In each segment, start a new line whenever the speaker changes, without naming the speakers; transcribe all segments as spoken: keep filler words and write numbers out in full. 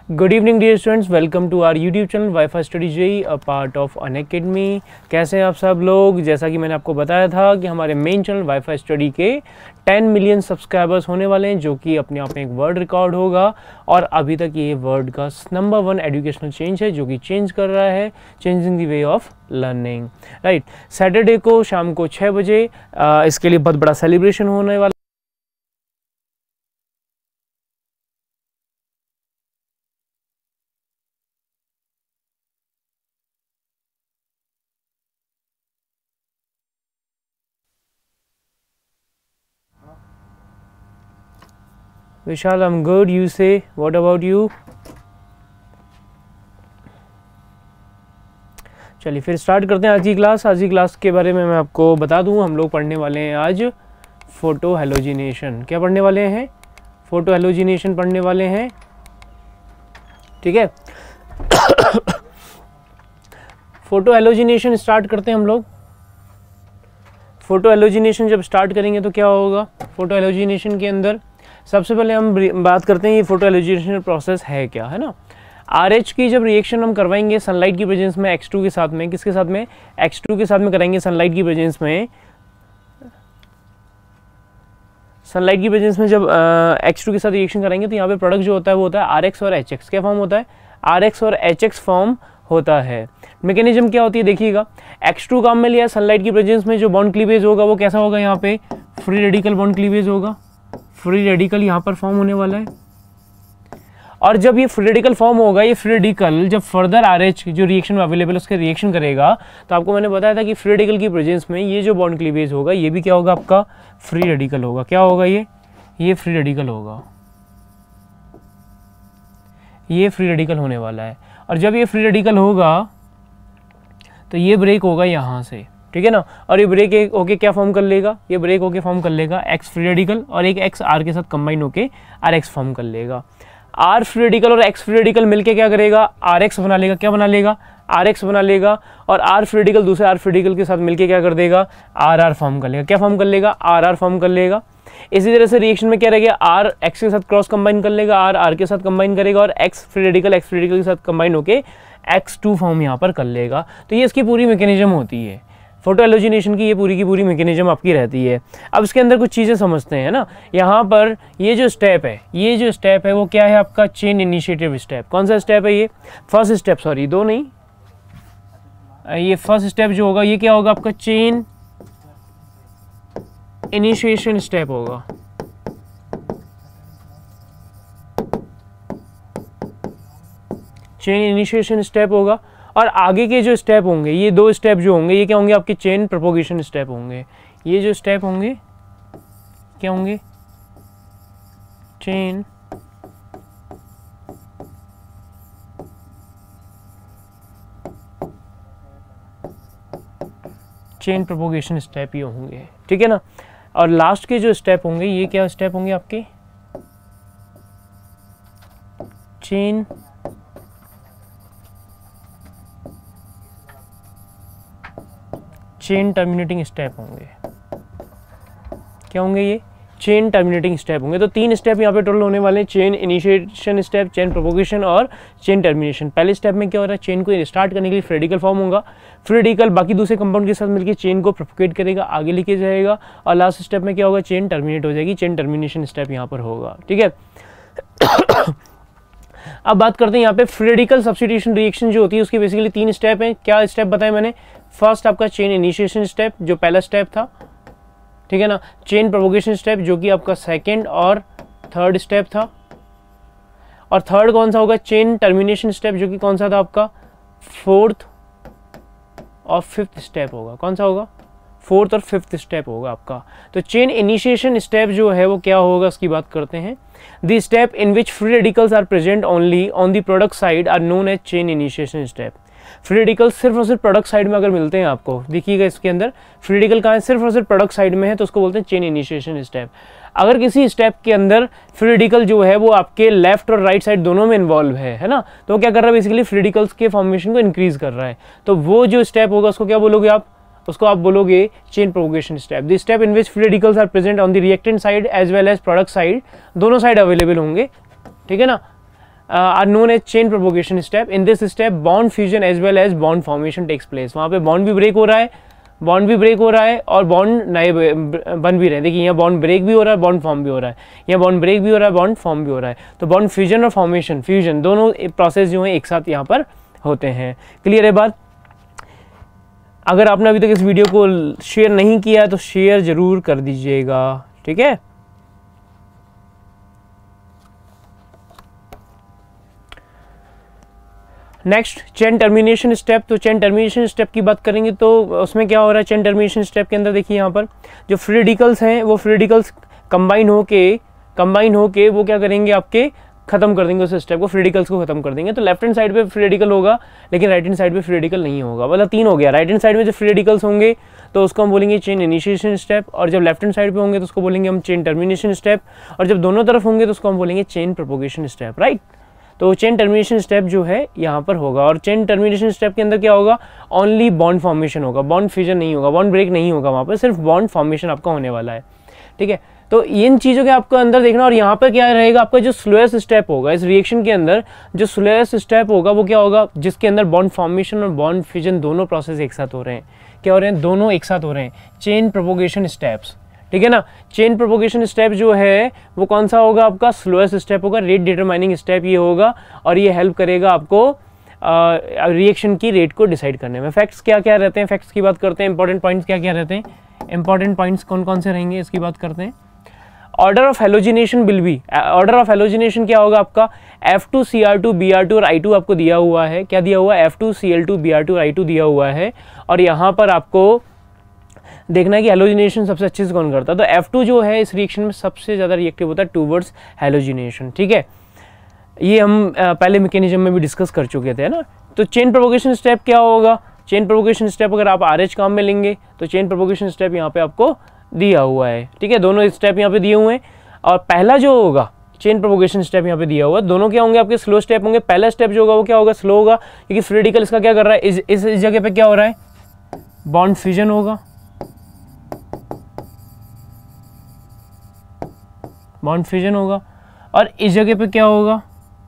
Good evening dear students, welcome to our YouTube channel wifistudy JE, a part of Unacademy. कैसे हैं आप सब लोग। जैसा कि मैंने आपको बताया था कि हमारे मेन चैनल wifistudy के टेन मिलियन सब्सक्राइबर्स होने वाले हैं, जो कि अपने आप में एक वर्ल्ड रिकॉर्ड होगा। और अभी तक ये वर्ल्ड का नंबर वन एजुकेशनल चेंज है, जो कि चेंज कर रहा है, changing the way of learning. Right, Saturday को शाम को छः बजे आ, इसके लिए बहुत बड़ा सेलिब्रेशन होने वाला। Vishal, I'm good. You say, what about you? चलिए फिर स्टार्ट करते हैं आज की क्लास। आज की क्लास के बारे में मैं आपको बता दूं, हम लोग पढ़ने वाले हैं आज फोटो हेलोजिनेशन। क्या पढ़ने वाले हैं? फोटो हेलोजिनेशन पढ़ने वाले हैं। ठीक है। फोटो हेलोजिनेशन स्टार्ट करते हैं हम लोग। फोटो हेलोजिनेशन जब स्टार्ट करेंगे तो क्या होगा? फोटो हेलोजिनेशन के अंदर सबसे पहले हम बात करते हैं ये फोटो हेलोजिनेशन प्रोसेस है क्या, है ना। आरएच की जब रिएक्शन हम करवाएंगे सनलाइट की प्रेजेंस में एक्स टू के साथ में, किसके साथ में? एक्स टू के साथ में कराएंगे सनलाइट की प्रेजेंस में। सनलाइट की प्रेजेंस में जब एक्स टू के साथ रिएक्शन कराएंगे तो यहाँ पे प्रोडक्ट जो होता है वो होता है आर एक्स और एच एक्स। क्या फॉर्म होता है? आर एक्स और एच एक्स फॉर्म होता है। मैकेनिज्म क्या होती है देखिएगा, एक्स टू काम में लिया सनलाइट की प्रेजेंस में, जो बॉन्ड क्लीवेज होगा वो कैसा होगा? यहाँ पे फ्री रेडिकल बॉन्ड क्लीवेज होगा। फ्री रेडिकल यहाँ पर फॉर्म होने वाला है। और जब ये फ्री रेडिकल फॉर्म होगा, ये फ्री रेडिकल जब फर्दर आरएच जो रिएक्शन में अवेलेबल है उसके रिएक्शन करेगा, तो आपको मैंने बताया था कि फ्री रेडिकल की प्रेजेंस में ये जो बॉन्ड क्लीवेज होगा ये भी क्या होगा? आपका फ्री रेडिकल होगा। क्या होगा ये? ये फ्री रेडिकल होगा। ये फ्री रेडिकल होने वाला है। और जब ये फ्री रेडिकल होगा तो ये ब्रेक होगा यहाँ से, ठीक है ना। और ये ब्रेक होके क्या फॉर्म कर लेगा? ये ब्रेक होके फॉर्म कर लेगा एक्स फ्री रेडिकल, और एक एक्स आर के साथ कंबाइन होके आर एक्स फॉर्म कर लेगा। आर फ्री रेडिकल और एक्स फ्री रेडिकल मिलके क्या करेगा? आर एक्स बना लेगा। क्या बना लेगा? आर एक्स बना लेगा। और आर फ्री रेडिकल दूसरे आर फ्री रेडिकल के साथ मिलके क्या कर देगा? आर आर फॉर्म कर लेगा। क्या फॉर्म कर लेगा? आर आर फॉर्म कर लेगा। इसी तरह से रिएक्शन में क्या रहेगा? आर एक्स के साथ क्रॉस कंबाइन कर लेगा, आर आर के साथ कंबाइन करेगा, और X free radical X free radical के साथ कंबाइन होके एक्स टू फॉर्म यहाँ पर कर लेगा। तो ये इसकी पूरी मैकेनिज्म होती है फोटो हेलोजिनेशन की। ये पूरी की पूरी मैकेनिज्म आपकी रहती है। अब इसके अंदर कुछ चीज़ें समझते हैं ना। यहाँ पर ये जो स्टेप है, ये जो स्टेप है वो क्या है? आपका चेन इनिशिएटिव स्टेप। कौन सा स्टेप है ये? फर्स्ट स्टेप, सॉरी दो नहीं, ये फर्स्ट स्टेप जो होगा ये क्या होगा? आपका चेन इनिशिएशन स्टेप होगा। चेन इनिशिएशन स्टेप होगा। और आगे के जो स्टेप होंगे, ये दो स्टेप जो होंगे, ये क्या होंगे? आपके चेन प्रोपोगेशन स्टेप होंगे। ये जो स्टेप होंगे क्या होंगे? चेन चेन प्रोपोगेशन स्टेप ये होंगे, ठीक है ना। और लास्ट के जो स्टेप होंगे ये क्या स्टेप होंगे? आपके चेन चेन टर्मिनेटिंग स्टेप होंगे। क्या होंगे ये? चेन टर्मिनेटिंग स्टेप होंगे। तो तीन स्टेप यहाँ पे टोटल होने वाले हैं, chain initiation step, chain propagation और चेन टर्मिनेशन। पहले स्टेप में क्या हो रहा है? चेन को स्टार्ट करने के लिए फ्री रेडिकल फॉर्म होगा। फ्री रेडिकल बाकी दूसरे कंपाउंड के साथ मिलकर चेन को प्रोपोगेट करेगा, आगे लेके जाएगा, और लास्ट स्टेप में क्या होगा? चेन टर्मिनेट हो जाएगी। चेन टर्मिनेशन स्टेप यहाँ पर होगा, ठीक है। अब बात करते हैं यहाँ पे फ्री रेडिकल सब्स्टिट्यूशन रिएक्शन जो होती है उसकी बेसिकली तीन स्टेप हैं। क्या स्टेप बताए मैंने? फर्स्ट आपका चेन इनिशिएशन स्टेप जो पहला स्टेप था, ठीक है ना। चेन प्रोपोगेशन स्टेप जो कि आपका सेकंड और थर्ड स्टेप था। और थर्ड कौन सा होगा? चेन टर्मिनेशन स्टेप जो कि कौन सा था? आपका फोर्थ और फिफ्थ स्टेप होगा। कौन सा होगा? फोर्थ और फिफ्थ स्टेप होगा आपका। तो चेन इनिशिएशन स्टेप जो है वो क्या होगा उसकी बात करते हैं। The step in which free radicals are present only on the product side are known as chain initiation step. Free radical सिर्फ और सिर्फ प्रोडक्ट साइड में अगर मिलते हैं आपको, देखिएगा इसके अंदर फ्री रेडिकल कहाँ है? सिर्फ और सिर्फ प्रोडक्ट साइड में है, तो उसको बोलते हैं चेन इनिशिएशन स्टेप। अगर किसी स्टेप के अंदर फ्री रेडिकल जो है वो आपके लेफ्ट और राइट साइड दोनों में इन्वॉल्व है, है ना, तो वो क्या कर रहा है? बेसिकली फ्री रेडिकल्स के फॉर्मेशन को इंक्रीज कर रहा है। तो वो जो स्टेप होगा उसको क्या बोलोगे आप? उसको आप बोलोगे chain propagation step. The step in which free radicals are present on the reactant side as well as product side, दोनों साइड अवेलेबल होंगे, ठीक है ना। Are known as chain propagation step. In this step bond fusion as well as bond formation takes place. वहाँ पे bond भी break हो रहा है, बॉन्ड भी ब्रेक हो रहा है और बॉन्ड नए बन भी रहे हैं। देखिए यहाँ बॉन्ड ब्रेक भी हो रहा है, बॉन्ड फॉर्म भी हो रहा है, यहाँ बॉन्ड ब्रेक भी हो रहा है, बॉन्ड फॉर्म भी हो रहा है। तो बॉन्ड फ्यूजन और फॉर्मेशन, फ्यूजन दोनों प्रोसेस जो है एक साथ यहाँ पर होते हैं। क्लियर है बात? अगर आपने अभी तक इस वीडियो को शेयर नहीं किया है तो शेयर जरूर कर दीजिएगा, ठीक है। Next chain termination step. तो चेन टर्मिनेशन स्टेप की बात करेंगे तो उसमें क्या हो रहा है चेन टर्मिनेशन स्टेप के अंदर, देखिए यहाँ पर जो फ्री रेडिकल्स हैं वो फ्री रेडिकल्स कंबाइन होके कंबाइन होके वो क्या करेंगे, आपके खत्म कर देंगे उस स्टेप को, फ्री रेडिकल्स को खत्म कर देंगे। तो लेफ्ट हैंड साइड पे फ्री रेडिकल होगा लेकिन राइट हैंड साइड पे फ्री रेडिकल नहीं होगा। मतलब तीन हो गया, राइट हैंड साइड में जो फ्री रेडिकल्स होंगे तो उसको हम बोलेंगे चेन इनिशिएशन स्टेप, और जब लेफ्ट हैंड साइड पे होंगे तो उसको बोलेंगे हम चेन टर्मिनेशन स्टेप, और जब दोनों तरफ होंगे तो उसको हम बोलेंगे चेन प्रोपोगेशन स्टेप, राइट। तो चेन टर्मिनेशन स्टेप जो है यहाँ पर होगा, और चेन टर्मिनेशन स्टेप के अंदर क्या होगा, ओनली बॉन्ड फॉर्मेशन होगा, बॉन्ड फ्यूजन नहीं होगा, बॉन्ड ब्रेक नहीं होगा, वहाँ पर सिर्फ बॉन्ड फॉर्मेशन आपका होने वाला है, ठीक है। तो इन चीज़ों के आपको अंदर देखना। और यहाँ पर क्या रहेगा, आपका जो स्लोएस्ट स्टेप होगा इस रिएक्शन के अंदर, जो स्लोएस्ट स्टेप होगा वो क्या होगा, जिसके अंदर बॉन्ड फॉर्मेशन और बॉन्ड फ्यूजन दोनों प्रोसेस एक साथ हो रहे हैं। क्या हो रहे हैं, दोनों एक साथ हो रहे हैं, चेन प्रोपोगेशन स्टेप्स, ठीक है ना। चेन प्रोपोगेशन स्टेप जो है वो कौन सा होगा, आपका स्लोएस्ट स्टेप होगा, रेट डिटरमाइनिंग स्टेप ये होगा, और ये हेल्प करेगा आपको रिएक्शन की रेट को डिसाइड करने में। फैक्ट्स क्या क्या रहते हैं, फैक्ट्स की बात करते हैं। इंपॉर्टेंट पॉइंट्स क्या क्या रहते हैं, इंपॉर्टेंट पॉइंट्स कौन कौन से रहेंगे इसकी बात करते हैं। Order of halogenation will be, order of halogenation क्या होगा आपका, F two C R two B R two और आई टू आपको दिया हुआ है। क्या दिया हुआ है, F two C L two B R two I two दिया हुआ है, और यहाँ पर आपको देखना है कि हेलोजिनेशन सबसे अच्छे से कौन करता है। तो एफ टू जो है इस रिएक्शन में सबसे ज़्यादा रिएक्टिव होता है टूवर्ड्स हेलोजिनेशन, ठीक है। ये हम पहले मैकेनिज्म में भी डिस्कस कर चुके थे ना। तो चेन प्रोपोगेशन स्टेप क्या होगा, चेन प्रोपोगेशन स्टेप अगर आप आर एच काम में लेंगे तो चेन प्रोपोगेशन स्टेप यहाँ पे आपको दिया हुआ है, ठीक है। दोनों स्टेप यहाँ पे दिए हुए हैं, और पहला जो होगा चेन प्रोपोगेशन स्टेप यहाँ पे दिया हुआ है, दोनों क्या होंगे, आपके स्लो स्टेप होंगे। पहला स्टेप जो होगा वो क्या होगा, स्लो होगा, क्योंकि फ्री रेडिकल इसका क्या कर रहा है, इस, इस, इस जगह पे क्या हो रहा है, बॉन्ड फ्यूजन होगा, बॉन्ड फ्यूजन होगा, और इस जगह पे क्या होगा,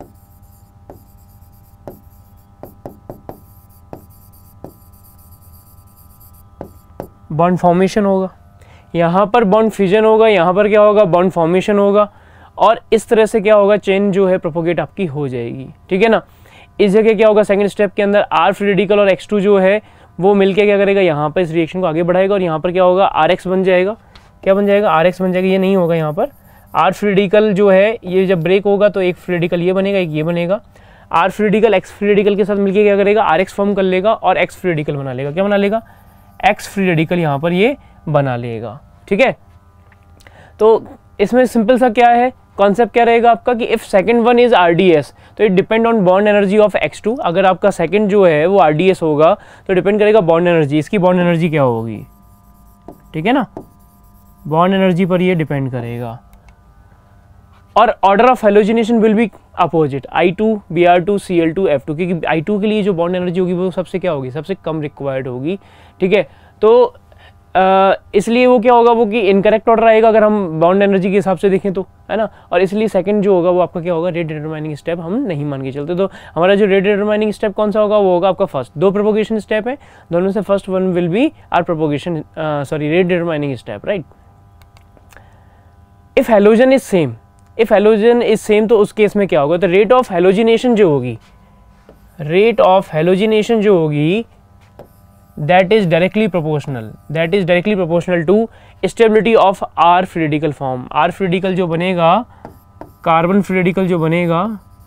बॉन्ड फॉर्मेशन होगा। यहाँ पर बॉन्ड फ्यूजन होगा, यहाँ पर क्या होगा, बॉन्ड फॉर्मेशन होगा, और इस तरह से क्या होगा, चेन जो है प्रोपोगेट आपकी हो जाएगी, ठीक है ना। इस जगह क्या होगा, सेकंड स्टेप के अंदर आर फ्री रेडिकल और एक्स टू जो है वो मिलके क्या करेगा, यहाँ पर इस रिएक्शन को आगे बढ़ाएगा, और यहाँ पर क्या होगा, आर एक्स बन जाएगा। क्या बन जाएगा, आर एक्स बन जाएगा। ये नहीं होगा, यहाँ पर आर फ्री रेडिकल जो है ये जब ब्रेक होगा तो एक फ्री रेडिकल ये बनेगा, एक ये बनेगा। R free radical X free radical के साथ मिलके क्या करेगा, आर एक्स फॉर्म कर लेगा और एक्स फ्री रेडिकल बना लेगा। क्या बना लेगा, एक्स फ्री रेडिकल यहाँ पर ये बना लेगा, ठीक है। तो इसमें सिंपल सा क्या है, कॉन्सेप्ट क्या रहेगा आपका कि if second one is RDS तो it depend on bond energy of X two. अगर आपका सेकंड जो है वो आरडीएस होगा तो डिपेंड करेगा बॉन्ड एनर्जी, इसकी बॉन्ड एनर्जी क्या होगी, ठीक है ना, बॉन्ड एनर्जी पर ये डिपेंड करेगा। और order of halogenation will be opposite, I two B R two C L two F two, क्योंकि आई टू के लिए जो बॉन्ड एनर्जी होगी वो सबसे क्या होगी, सबसे कम रिक्वायर्ड होगी, ठीक है। तो Uh, इसलिए वो क्या होगा, वो कि इनकरेक्ट ऑर्डर आएगा अगर हम बॉन्ड एनर्जी के हिसाब से देखें तो, है ना। और इसलिए सेकंड जो होगा वो आपका क्या होगा, रेट डिटरमाइनिंग स्टेप हम नहीं मान के चलते। तो हमारा जो रेट डिटरमाइनिंग स्टेप कौन सा होगा, वो होगा आपका फर्स्ट। दो प्रोपोगेशन स्टेप है, दोनों से first one will be are propagation sorry rate determining step, right. If halogen is same, if halogen is same तो उस केस में क्या होगा, तो रेट ऑफ हेलोजिनेशन जो होगी, रेट ऑफ हेलोजिनेशन जो होगी that is directly proportional that is directly proportional to stability of R free radical form। R free radical जो बनेगा, कार्बन फ्री रेडिकल जो बनेगा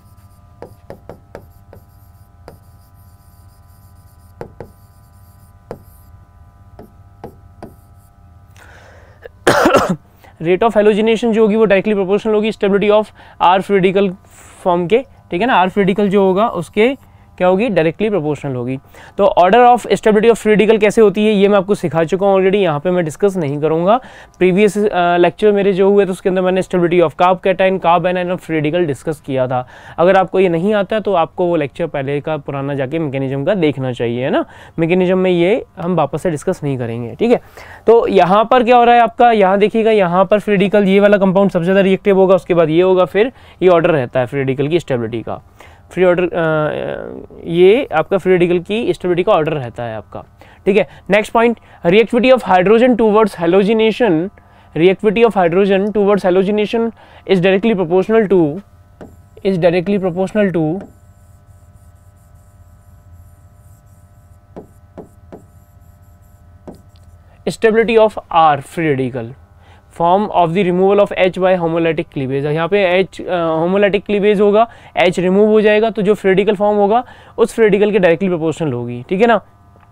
रेट ऑफ हेलोजिनेशन जो होगी वो डायरेक्टली प्रोपोर्शनल होगी stability of R free radical form के, ठीक है ना। आर फ्री रेडिकल जो होगा उसके क्या होगी, डायरेक्टली प्रोपोर्शनल होगी। तो order of stability of free radical कैसे होती है ये मैं आपको सिखा चुका हूँ ऑलरेडी, यहाँ पे मैं डिस्कस नहीं करूँगा। प्रीवियस लेक्चर मेरे जो हुए तो उसके अंदर मैंने stability of carbocation, carbanion और फ्री रेडिकल डिस्कस किया था। अगर आपको ये नहीं आता है तो आपको वो लेक्चर पहले का पुराना जाके मैकेनिज्म का देखना चाहिए, है ना। मैकेनिज्म में ये हम वापस से डिस्कस नहीं करेंगे, ठीक है। तो यहाँ पर क्या हो रहा है आपका, यहाँ देखिएगा, यहाँ पर फ्री रेडिकल ये वाला कंपाउंड सबसे ज़्यादा रिएक्टिव होगा, उसके बाद ये होगा, फिर ये ऑर्डर रहता है फ्री रेडिकल की स्टेबिलिटी का। फ्री ऑर्डर, ये आपका फ्री रेडिकल की स्टेबिलिटी का ऑर्डर रहता है आपका, ठीक है। Next point, reactivity of hydrogen towards halogenation, reactivity of hydrogen towards halogenation is directly proportional to is directly proportional to stability of R free radical form of the removal of H by homolytic cleavage. यहाँ पे H homolytic cleavage होगा, H remove हो जाएगा, तो जो free radical form होगा उस free radical के डायरेक्टली प्रोपोर्शनल होगी, ठीक है ना।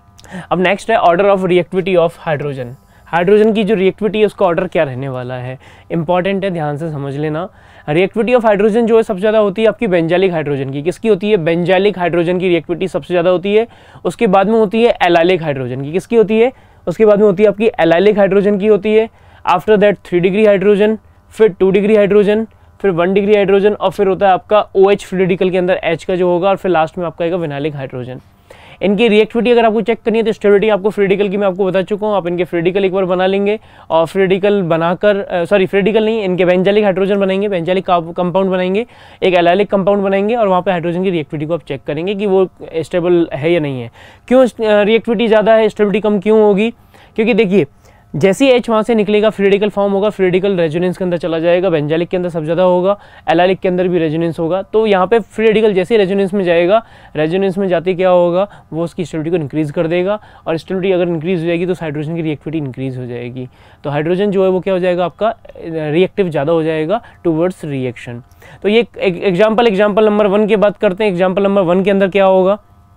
अब नेक्स्ट है order of reactivity of hydrogen. Hydrogen की जो रिएक्टिविटी है उसका ऑर्डर क्या रहने वाला है, इंपॉर्टेंट है, ध्यान से समझ लेना। रिएक्टिविटी ऑफ हाइड्रोजन जो है सबसे ज़्यादा होती है आपकी बेंजालिक हाइड्रोजन की। किसकी होती है, बेंजालिक हाइड्रोजन की रिएक्टिविटी सबसे ज़्यादा होती है। उसके बाद में होती है एलाइलिक हाइड्रोजन की। किसकी होती है, उसके बाद में होती है आपकी एलाइलिक हाइड्रोजन की होती है। After that three degree hydrogen, फिर टू डिग्री हाइड्रोजन, फिर वन डिग्री हाइड्रोजन, और फिर होता है आपका ओ एच फ्री रेडिकल के अंदर H का जो होगा, और फिर लास्ट में आपका आएगा विनाइलिक हाइड्रोजन। इनकी रिएक्टिविटी अगर आपको चेक करनी है तो स्टेबिलिटी आपको फ्री रेडिकल की मैं आपको बता चुका हूँ। आप इनके फ्री रेडिकल एक बार बना लेंगे, और फ्री रेडिकल बनाकर, सॉरी फ्री रेडिकल नहीं, इनके बेंजालिक हाइड्रोजन बनाएंगे, बेंजालिक कंपाउंड बनाएंगे, एक एलाइलिक कंपाउंड बनाएंगे, और वहाँ पे हाइड्रोजन की रिएक्टिविटी को आप चेक करेंगे कि वो स्टेबल है या नहीं है। क्यों रिएक्टिविटी ज़्यादा है, स्टेबिलिटी कम क्यों होगी, क्योंकि देखिए जैसे ही H वहाँ से निकलेगा फ्री रेडिकल फॉर्म होगा, फ्री रेडिकल रेजोनेंस के अंदर चला जाएगा, बेंजालिक के अंदर सबसे ज़्यादा होगा, एलाइलिक के अंदर भी रेजोनेंस होगा। तो यहाँ पे फ्री रेडिकल जैसे ही रेजोनेंस में जाएगा, रेजोनेंस में जाते क्या होगा, वो उसकी स्टेबिलिटी को इंक्रीज़ कर देगा, और स्टेबिलिटी अगर इंक्रीज़ हो जाएगी तो हाइड्रोजन की रिएक्टिविटी इंक्रीज़ हो जाएगी। तो हाइड्रोजन जो है वो क्या हो जाएगा आपका, रिएक्टिव ज़्यादा हो जाएगा टूवर्ड्स रिएक्शन। तो ये एग्जाम्पल एग्जाम्पल नंबर वन की बात करते हैं। एग्जाम्पल नंबर वन के अंदर क्या होगा,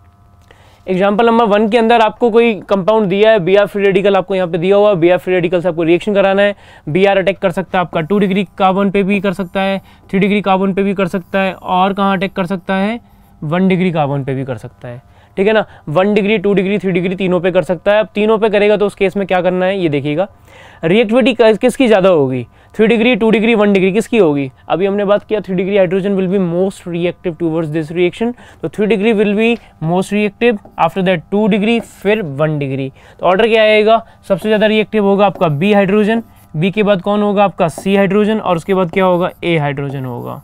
एग्जाम्पल नंबर वन के अंदर आपको कोई कंपाउंड दिया है, बी आर फ्री रेडिकल आपको यहाँ पे दिया हुआ है, बी आर फ्री रेडिकल से आपको रिएक्शन कराना है। बी आर अटैक कर सकता है आपका टू डिग्री कार्बन पे भी कर सकता है, थ्री डिग्री कार्बन पे भी कर सकता है, और कहाँ अटैक कर सकता है, वन डिग्री कार्बन पे भी कर सकता है, ठीक है ना। One degree, two degree, three degree तीनों पे कर सकता है। अब तीनों पे करेगा तो उस केस में क्या करना है ये देखिएगा, रिएक्टिविटी किसकी ज़्यादा होगी, three degree, two degree, one degree किसकी होगी। अभी हमने बात किया three degree hydrogen will be most reactive towards this reaction, तो three degree will be most reactive, after that two degree, फिर वन डिग्री। तो ऑर्डर क्या आएगा, सबसे ज़्यादा रिएक्टिव होगा आपका बी हाइड्रोजन, बी के बाद कौन होगा आपका सी हाइड्रोजन, और उसके बाद क्या होगा, ए हाइड्रोजन होगा,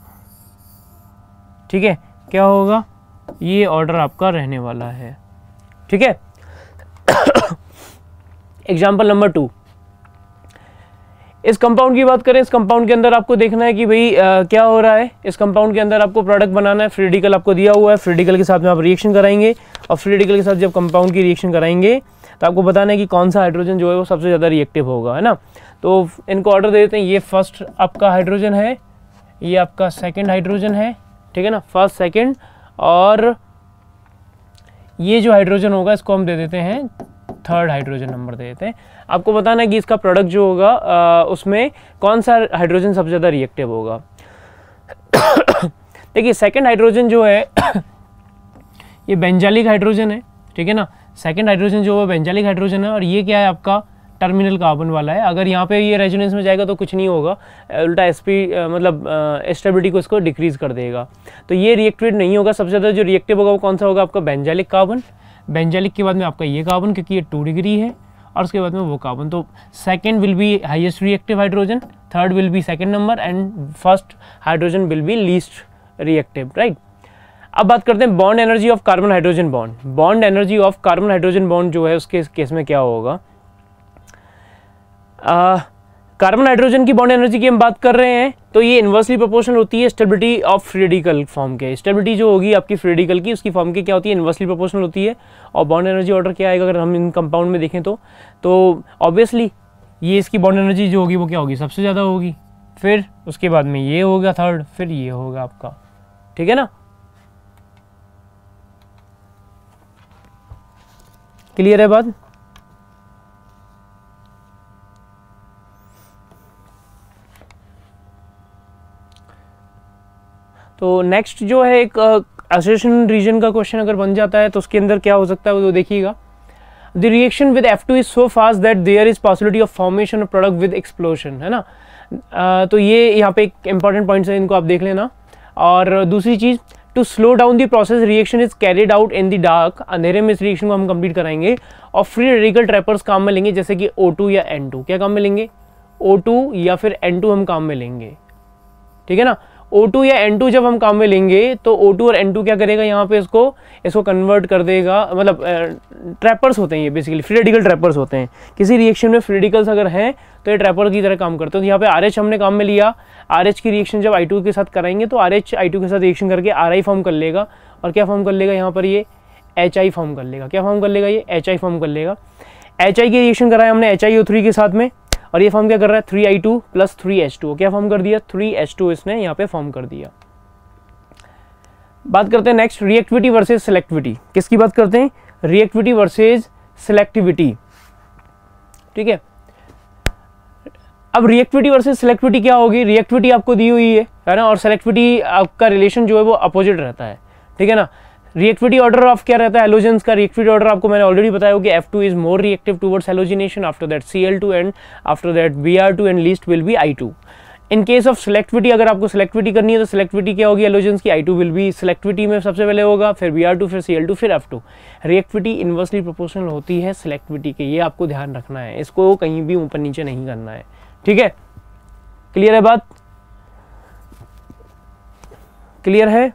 ठीक है। क्या होगा, ये ऑर्डर आपका रहने वाला है, ठीक है। एग्जाम्पल नंबर टू, इस कंपाउंड की बात करें। इस कंपाउंड के अंदर आपको देखना है कि भाई आ, क्या हो रहा है। इस कंपाउंड के अंदर आपको प्रोडक्ट बनाना है, फ्री रेडिकल आपको दिया हुआ है, फ्री रेडिकल के साथ में आप रिएक्शन कराएंगे, और फ्री रेडिकल के साथ जब कंपाउंड की रिएक्शन कराएंगे तो आपको बताना है कि कौन सा हाइड्रोजन जो है वो सबसे ज़्यादा रिएक्टिव होगा, है ना। तो इनको ऑर्डर दे देते हैं, ये फर्स्ट आपका हाइड्रोजन है, ये आपका सेकेंड हाइड्रोजन है, ठीक है ना, फर्स्ट सेकेंड, और ये जो हाइड्रोजन होगा इसको हम दे देते हैं थर्ड हाइड्रोजन नंबर दे देते हैं। आपको बताना है कि इसका प्रोडक्ट जो होगा आ, उसमें कौन सा हाइड्रोजन सबसे ज़्यादा रिएक्टिव होगा। देखिए सेकंड हाइड्रोजन जो है ये बेंजालिक हाइड्रोजन है, ठीक है ना। सेकंड हाइड्रोजन जो है बेंजालिक हाइड्रोजन है, और ये क्या है आपका टर्मिनल कार्बन वाला है। अगर यहाँ पे ये रेजोनेंस में जाएगा तो कुछ नहीं होगा, उल्टा एसपी मतलब स्टेबिलिटी को इसको डिक्रीज कर देगा। तो ये रिएक्टिव नहीं होगा। सबसे ज़्यादा जो रिएक्टिव होगा वो कौन सा होगा आपका बेंजालिक कार्बन। बेंजालिक के बाद में आपका ये कार्बन, क्योंकि ये टू डिग्री है, और उसके बाद में वो कार्बन। तो second will be highest reactive hydrogen, third will be second number, and first hydrogen will be least reactive, right. अब बात करते हैं bond energy of carbon hydrogen bond. Bond energy of carbon hydrogen bond जो है उसके case में क्या होगा, कार्बन हाइड्रोजन की बॉन्ड एनर्जी की हम बात कर रहे हैं तो ये इन्वर्सली प्रोपोर्शनल होती है stability of free radical form के। स्टेबिलिटी जो होगी आपकी फ्री रेडिकल की उसकी फॉर्म की क्या होती है, इन्वर्सली प्रोपोर्शनल होती है। और बॉन्ड एनर्जी ऑर्डर क्या आएगा अगर हम इन कंपाउंड में देखें तो तो ऑब्वियसली ये इसकी बॉन्ड एनर्जी जो होगी वो क्या होगी, सबसे ज़्यादा होगी। फिर उसके बाद में ये होगा थर्ड, फिर ये होगा आपका, ठीक है ना। क्लियर है बात। तो नेक्स्ट जो है एक एसोसिएशन रीजन का क्वेश्चन अगर बन जाता है तो उसके अंदर क्या हो सकता है वो देखिएगा। The reaction with F two is so fast that there is possibility of formation of product with explosion, है ना। uh, तो ये यहाँ पे एक इंपॉर्टेंट पॉइंट्स है, इनको आप देख लेना। और दूसरी चीज़, to slow down the process reaction is carried out in the dark, अंधेरे में इस रिएक्शन को हम कंप्लीट कराएंगे। और फ्री रेडिकल ट्रैपर्स काम में लेंगे, जैसे कि ओ टू या एन टू। क्या काम में लेंगे? ओ टू या फिर एन टू हम काम में लेंगे, ठीक है ना। ओ टू या एन टू जब हम काम में लेंगे तो ओ टू और एन टू क्या करेगा, यहाँ पे इसको इसको कन्वर्ट कर देगा। मतलब ट्रैपर्स होते हैं ये, बेसिकली फ्री रेडिकल ट्रैपर्स होते हैं। किसी रिएक्शन में फ्री रेडिकल्स अगर हैं तो ये ट्रैपर की तरह काम करते हैं। तो यहाँ पे आर एच हमने काम में लिया, आर एच की रिएक्शन जब आई टू के साथ कराएंगे तो आर एच आई टू के साथ रिएक्शन करके आर आई फॉर्म कर लेगा। और क्या फॉर्म कर लेगा यहाँ पर, ये एच आई फॉर्म कर लेगा। क्या फॉर्म कर लेगा, ये एच आई फॉर्म कर लेगा। एच आई की रिएक्शन कराया हमने एच आई ओ थ्री के साथ में, और ये फॉर्म क्या कर रहा है, three I two plus three H two. क्या फॉर्म कर दिया, थ्री एच टू इसने यहाँ पे फॉर्म कर दिया। बात करते हैं नेक्स्ट, रिएक्टिविटी वर्सेस सिलेक्टिविटी। किसकी बात करते हैं, रिएक्टिविटी वर्सेस सिलेक्टिविटी, ठीक है। अब रिएक्टिविटी वर्सेस सिलेक्टिविटी क्या होगी, रिएक्टिविटी आपको दी हुई है है ना, और सिलेक्टिविटी आपका रिलेशन जो है वो अपोजिट रहता है, ठीक है ना। रिएक्टिविटी ऑर्डर ऑफ क्या रहता है, हैलोजेंस का रिएक्टिविटी ऑर्डर आपको मैंने ऑलरेडी बताया हो कि F two is more reactive towards halogenation, after that C L two and after that B R two and least will be I two. In case of selectivity, अगर आपको selectivity करनी है तो सिलेक्टिविटी क्या होगी, हैलोजेंस की I two will be selectivity में सबसे पहले होगा, फिर बी आर टू, फिर सी एल टू, फिर F two. Reactivity inversely proportional होती है सिलेक्टिविटी के, ये आपको ध्यान रखना है, इसको कहीं भी ऊपर नीचे नहीं करना है, ठीक है। क्लियर है बात, क्लियर है।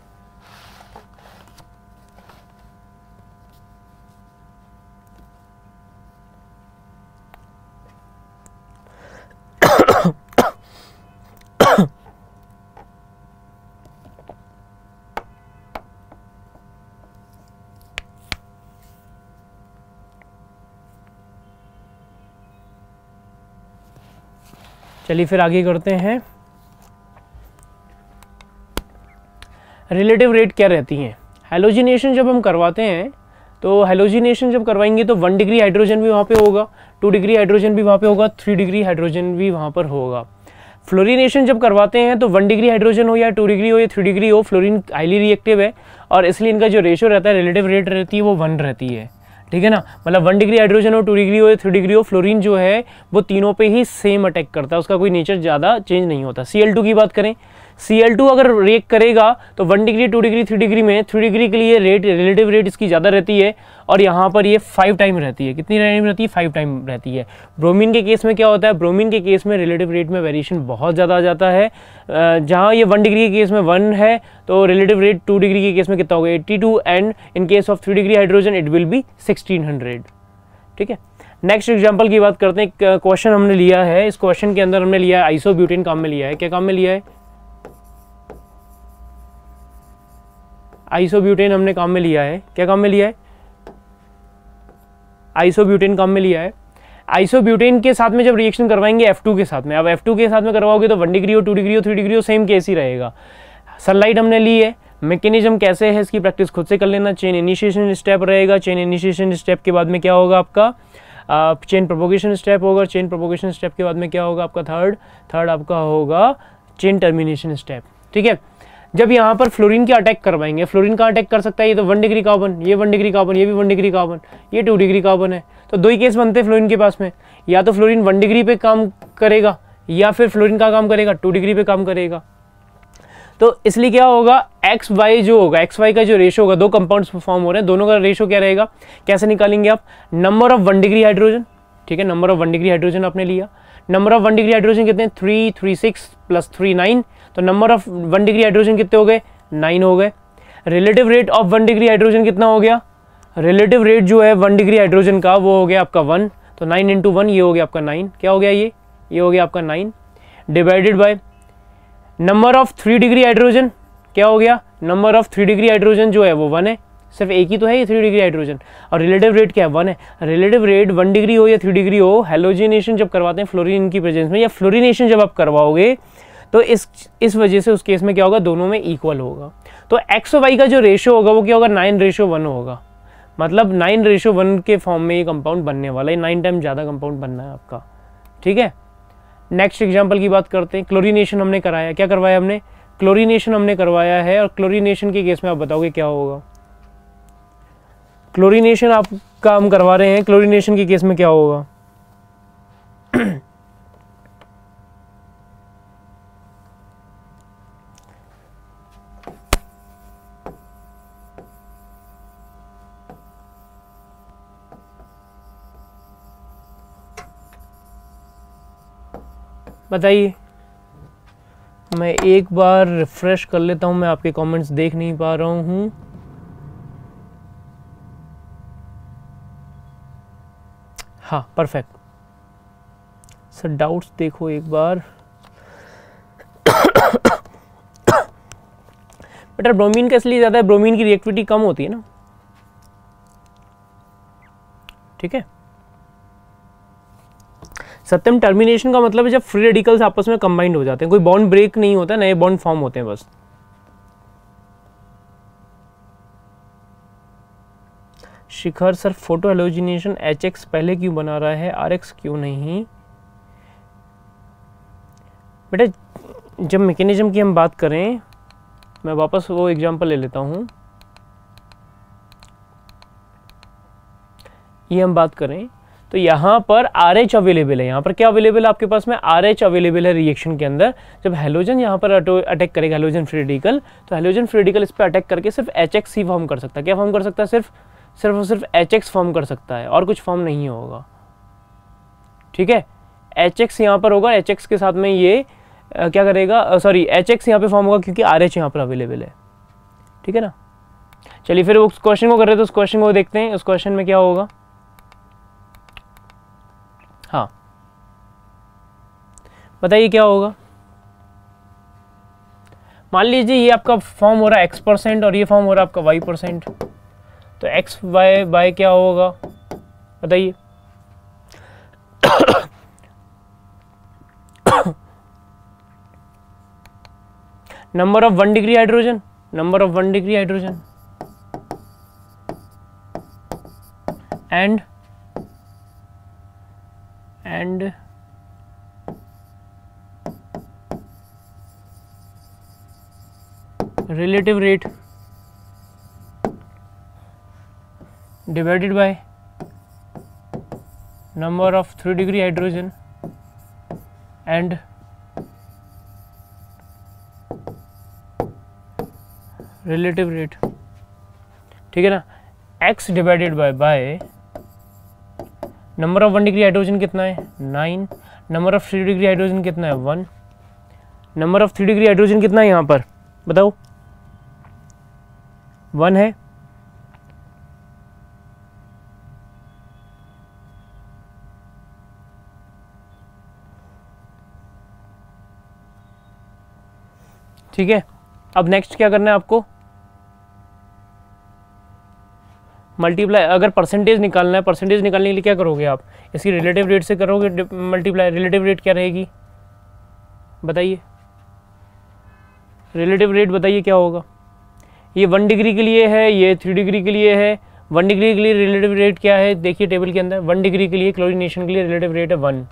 चलिए फिर आगे करते हैं। रिलेटिव रेट क्या रहती हैं, हैलोजिनेशन जब हम करवाते हैं तो हैलोजिनेशन जब करवाएंगे तो वन डिग्री हाइड्रोजन भी वहाँ पे होगा, टू डिग्री हाइड्रोजन भी वहाँ पे होगा, थ्री डिग्री हाइड्रोजन भी वहाँ पर होगा। फ्लोरिनेशन जब करवाते हैं तो वन डिग्री हाइड्रोजन हो या टू डिग्री हो या थ्री डिग्री हो, फ्लोरीन हाईली रिएक्टिव है और इसलिए इनका जो रेशियो रहता है, रिलेटिव रेट रहती है वो वन रहती है, ठीक है ना। मतलब वन डिग्री हाइड्रोजन हो, टू डिग्री हो या थ्री डिग्री हो, फ्लोरीन जो है वो तीनों पे ही सेम अटैक करता है, उसका कोई नेचर ज़्यादा चेंज नहीं होता। सी एल टू की बात करें, सी एल टू अगर रिएक्ट करेगा तो one degree, two degree, three degree में थ्री डिग्री के लिए रेट रिलेटिव रेट इसकी ज़्यादा रहती है और यहाँ पर ये फाइव टाइम रहती है। कितनी टाइम रहती है, फाइव टाइम रहती है। ब्रोमीन के केस में क्या होता है, ब्रोमीन के केस में रिलेटिव रेट में वेरिएशन बहुत ज़्यादा आ जाता है। जहाँ ये वन डिग्री के केस में वन है तो रिलेटिव रेट टू डिग्री के केस में कितना होगा, eighty two, and in case of three degree hydrogen it will be sixteen hundred, ठीक है। नेक्स्ट एग्जाम्पल की बात करते हैं। एक क्वेश्चन हमने लिया है, इस क्वेश्चन के अंदर हमने लिया है आइसोब्यूटेन काम में लिया है। क्या काम में लिया है, आइसोब्यूटेन हमने काम में लिया है। क्या काम में लिया है, आइसोब्यूटेन काम में लिया है। आइसोब्यूटेन के साथ में जब रिएक्शन करवाएंगे एफ टू के साथ में, अब एफ टू के साथ में करवाओगे तो वन डिग्री हो, टू डिग्री हो, थ्री डिग्री हो, सेम केस ही रहेगा। सनलाइट हमने ली है, मैकेनिज्म कैसे है इसकी प्रैक्टिस खुद से कर लेना। चेन इनिशिएशन स्टेप रहेगा, चेन इनिशिएशन स्टेप के बाद में क्या होगा आपका चेन प्रोपोगेशन स्टेप होगा, चेन प्रोपोगेशन स्टेप के बाद में क्या होगा आपका थर्ड थर्ड आपका होगा चेन टर्मिनेशन स्टेप, ठीक है। जब यहाँ पर फ्लोरीन के अटैक करवाएंगे, फ्लोरीन का अटैक कर सकता है, ये तो वन डिग्री कार्बन, ये वन डिग्री कार्बन, ये भी वन डिग्री कार्बन, ये टू डिग्री कार्बन है, तो दो ही केस बनते हैं फ्लोरीन के पास में, या तो फ्लोरीन वन डिग्री पे काम करेगा या फिर फ्लोरीन का काम करेगा टू डिग्री पे काम करेगा। तो इसलिए क्या होगा, एक्स वाई जो होगा, एक्स वाई का जो रेशो होगा, दो कंपाउंड्स फॉर्म हो रहे हैं, दोनों का रेशो क्या रहेगा, कैसे निकालेंगे आप, number of one degree hydrogen, ठीक है, number of one degree hydrogen आपने लिया, number of one degree hydrogen कितने, three, three six plus three nine, तो number of one degree hydrogen कितने हो गए, नाइन हो गए। Relative rate of one degree hydrogen कितना हो गया, रिलेटिव रेट जो है वन डिग्री हाइड्रोजन का वो हो गया आपका वन, तो नाइन इंटू वन ये हो गया आपका नाइन, क्या हो गया ये ये हो गया आपका nine, divided by number of three degree hydrogen, क्या हो गया, number of three degree hydrogen जो है वो वन है, सिर्फ एक ही तो है ये थ्री डिग्री हाइड्रोजन, और रिलेटिव रेट क्या है, वन है। रिलेटिव रेट वन डिग्री हो या थ्री डिग्री हो, हैलोजिनेशन जब करवाते हैं फ्लोरीन की प्रेजेंस में या फ्लोरिनेशन जब आप करवाओगे तो इस इस वजह से उस केस में क्या होगा, दोनों में इक्वल होगा। तो एक्स और वाई का जो रेशियो होगा वो क्या होगा, नाइन रेशियो वन होगा, मतलब नाइन रेशियो वन के फॉर्म में ये कंपाउंड बनने वाला है, नाइन टाइम ज़्यादा कंपाउंड बनना है आपका, ठीक है। नेक्स्ट एग्जाम्पल की बात करते हैं, क्लोरिनेशन हमने कराया, क्या करवाया हमने, क्लोरीनेशन हमने करवाया है, और क्लोरीनेशन के केस में आप बताओगे क्या होगा। क्लोरीनेशन आपका हम करवा रहे हैं, क्लोरीनेशन के केस में क्या होगा। बताइए, मैं एक बार रिफ्रेश कर लेता हूं, मैं आपके कमेंट्स देख नहीं पा रहा हूं। हाँ परफेक्ट सर, डाउट्स देखो एक बार। बेटा ब्रोमीन का इसलिए ज़्यादा है, ब्रोमीन की रिएक्टिविटी कम होती है ना, ठीक है। सत्यम, टर्मिनेशन का मतलब है जब फ्री रेडिकल्स आपस में कंबाइंड हो जाते हैं, कोई बॉन्ड ब्रेक नहीं होता, नए बॉन्ड फॉर्म होते हैं बस। Shikhar sir, photo halogenation H X पहले क्यों बना रहा है, आर एक्स क्यों नहीं। बेटा जब मैकेनिज्म की हम बात करें, मैं वापस वो एग्जांपल ले लेता हूं, ये हम बात करें तो यहाँ पर आर एच अवेलेबल है। यहाँ पर क्या अवेलेबल है आपके पास में, आर एच अवेलेबल है रिएक्शन के अंदर। जब हेलोजन यहाँ पर अटैक करेगा, हेलोजन फ्री रेडिकल, तो हेलोजन फ्री रेडिकल इस पर अटैक करके सिर्फ एच एक्स ही फॉर्म कर सकता है। क्या फॉर्म कर सकता है, सिर्फ सिर्फ और सिर्फ एच एक्स फॉर्म कर सकता है, और कुछ फॉर्म नहीं होगा, ठीक है। एच एक्स यहाँ पर होगा, एच एक्स के साथ में ये आ, क्या करेगा, सॉरी एच एक्स यहाँ पे फॉर्म होगा क्योंकि आर एच यहाँ पर अवेलेबल है, ठीक है ना। चलिए फिर उस क्वेश्चन को कर रहे थे, उस क्वेश्चन को देखते हैं। उस क्वेश्चन में क्या होगा, हाँ बताइए क्या होगा। मान लीजिए ये आपका फॉर्म हो रहा है एक्स परसेंट और ये फॉर्म हो रहा है आपका वाई परसेंट, तो एक्स वाई बाय क्या होगा बताइए। Number of one degree hydrogen, number of one degree hydrogen and and relative rate divided by number of three degree hydrogen and relative rate, ठीक है ना। x divided by by number of one degree hydrogen कितना है, nine. Number of three degree hydrogen कितना है, one. Number of three degree hydrogen कितना है यहाँ पर बताओ, वन है। ठीक है, अब नेक्स्ट क्या करना है आपको, मल्टीप्लाई। अगर परसेंटेज निकालना है, परसेंटेज निकालने के लिए क्या करोगे आप, इसकी रिलेटिव रेट से करोगे मल्टीप्लाई। रिलेटिव रेट क्या रहेगी बताइए, रिलेटिव रेट बताइए क्या होगा। ये वन डिग्री के लिए है, ये थ्री डिग्री के लिए है। वन डिग्री के लिए रिलेटिव रेट क्या है, देखिए टेबल के अंदर, वन डिग्री के लिए क्लोरीनेशन के लिए रिलेटिव रेट है वन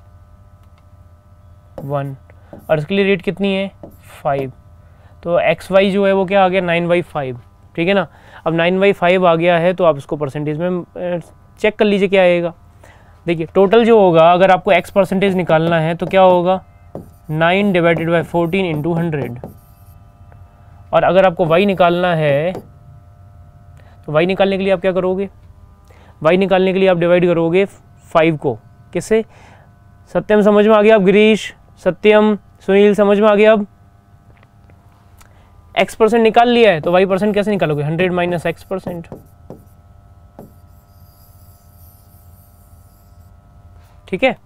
वन और इसके लिए रेट कितनी है, फाइव। तो एक्स वाई जो है वो क्या आ गया, नाइन बाई फाइव, ठीक है ना। अब नाइन बाई फाइव आ गया है तो आप इसको परसेंटेज में चेक कर लीजिए क्या आएगा। देखिए टोटल जो होगा, अगर आपको एक्स परसेंटेज निकालना है तो क्या होगा, nine divided by fourteen into hundred. और अगर आपको y निकालना है तो y निकालने के लिए आप क्या करोगे, y निकालने के लिए आप डिवाइड करोगे फाइव को किससे। सत्यम समझ में आ गया अब, गिरीश, सत्यम, सुनील समझ में आ गया अब। x परसेंट निकाल लिया है तो y परसेंट कैसे निकालोगे, हंड्रेड माइनस एक्स परसेंट, ठीक है।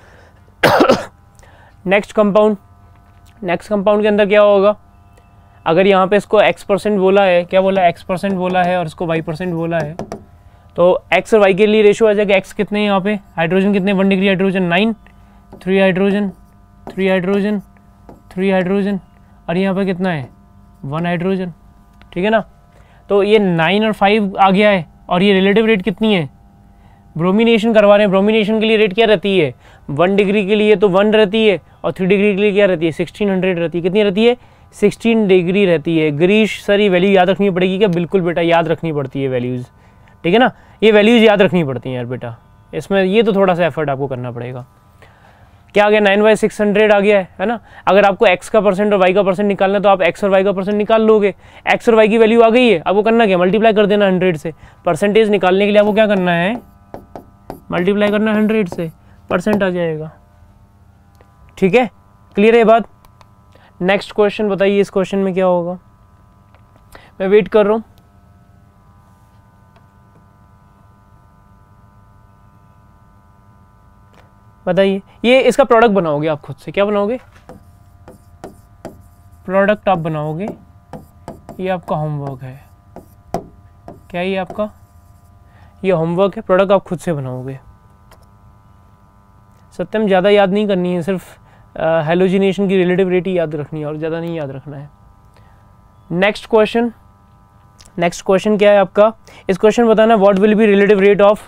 नेक्स्ट कंपाउंड, नेक्स्ट कंपाउंड के अंदर क्या होगा, अगर यहाँ पे इसको x परसेंट बोला है, क्या बोला है, x परसेंट बोला है और इसको y परसेंट बोला है, तो x और y के लिए रेशियो आ जाएगा। x कितने हैं यहाँ पे, हाइड्रोजन कितने, one degree hydrogen nine, three hydrogen three hydrogen three hydrogen और यहाँ पे कितना है, वन हाइड्रोजन, ठीक है ना। तो ये नाइन और फाइव आ गया है। और ये रिलेटिव रेट कितनी है, ब्रोमिनेशन करवा रहे हैं, ब्रोमिनेशन के लिए रेट क्या रहती है, वन डिग्री के लिए तो वन रहती है और थ्री डिग्री के लिए क्या रहती है, सिक्सटीन हंड्रेड रहती है। कितनी रहती है, सिक्सटीन डिग्री रहती है। गिरीश सर ये वैल्यू याद रखनी पड़ेगी क्या? बिल्कुल बेटा याद रखनी पड़ती है वैल्यूज़, ठीक है ना, ये वैल्यूज़ याद रखनी पड़ती हैं यार बेटा, इसमें ये तो थोड़ा सा एफर्ट आपको करना पड़ेगा। क्या आ गया? नाइन बाई सिक्स हंड्रेड आ गया है, है ना। अगर आपको x का परसेंट और y का परसेंट निकालना है तो आप x और y का परसेंट निकाल लोगे। x और y की वैल्यू आ गई है, आपको करना क्या? मल्टीप्लाई कर देना हंड्रेड से। परसेंटेज निकालने के लिए आपको क्या करना है? मल्टीप्लाई करना है हंड्रेड से, परसेंट आ जाएगा, ठीक है। क्लियर है ये बात? नेक्स्ट क्वेश्चन बताइए, इस क्वेश्चन में क्या होगा? मैं वेट कर रहा हूँ। बताइए, ये इसका प्रोडक्ट बनाओगे आप खुद से, क्या बनाओगे? प्रोडक्ट आप बनाओगे, ये आपका होमवर्क है। क्या ये आपका ये होमवर्क है, प्रोडक्ट आप खुद से बनाओगे। सत्यम ज़्यादा याद नहीं करनी है, सिर्फ हेलोजिनेशन की रिलेटिव रेट ही याद रखनी है और ज़्यादा नहीं याद रखना है। नेक्स्ट क्वेश्चन, नेक्स्ट क्वेश्चन क्या है आपका? इस क्वेश्चन बताना what will be relative rate of,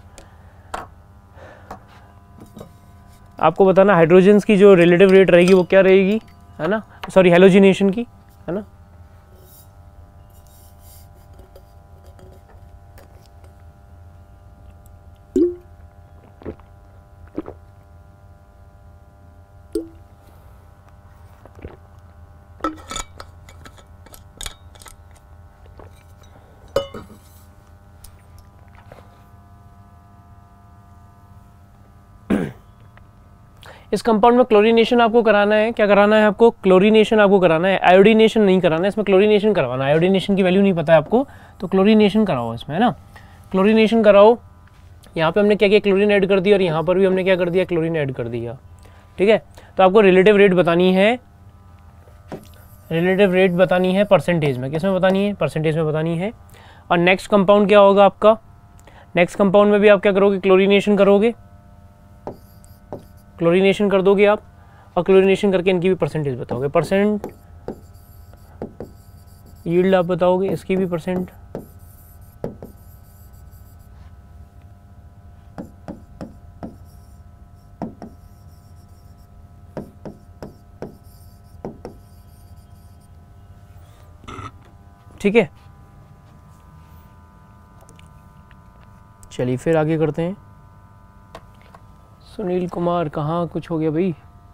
आपको बताना हाइड्रोजन्स की जो रिलेटिव रेट रहेगी वो क्या रहेगी, है ना, सॉरी हेलोजिनेशन की, है ना। इस कंपाउंड में क्लोरीनेशन आपको कराना है, क्या कराना है आपको? क्लोरीनेशन आपको कराना है, आयोडीनेशन नहीं कराना है, इसमें क्लोरीनेशन करवाना है। आयोडीनेशन की वैल्यू नहीं पता है आपको तो क्लोरीनेशन कराओ इसमें, है ना, क्लोरीनेशन कराओ। यहाँ पे हमने क्या किया? क्लोरीन ऐड कर दिया, और यहाँ पर भी हमने क्या कर दिया? क्लोरीन ऐड कर दिया, ठीक है। तो आपको रिलेटिव रेट बतानी है, रिलेटिव रेट बतानी है परसेंटेज में। किस में बतानी है? परसेंटेज में बतानी है। और नेक्स्ट कंपाउंड क्या होगा आपका? नेक्स्ट कंपाउंड में भी आप क्या करोगे? क्लोरीनेशन करोगे, क्लोरीनेशन कर दोगे आप, और क्लोरीनेशन करके इनकी भी परसेंटेज बताओगे। परसेंट यील्ड आप बताओगे, इसकी भी परसेंट, ठीक है। चलिए फिर आगे करते हैं। सुनील कुमार कहाँ कुछ हो गया भाई?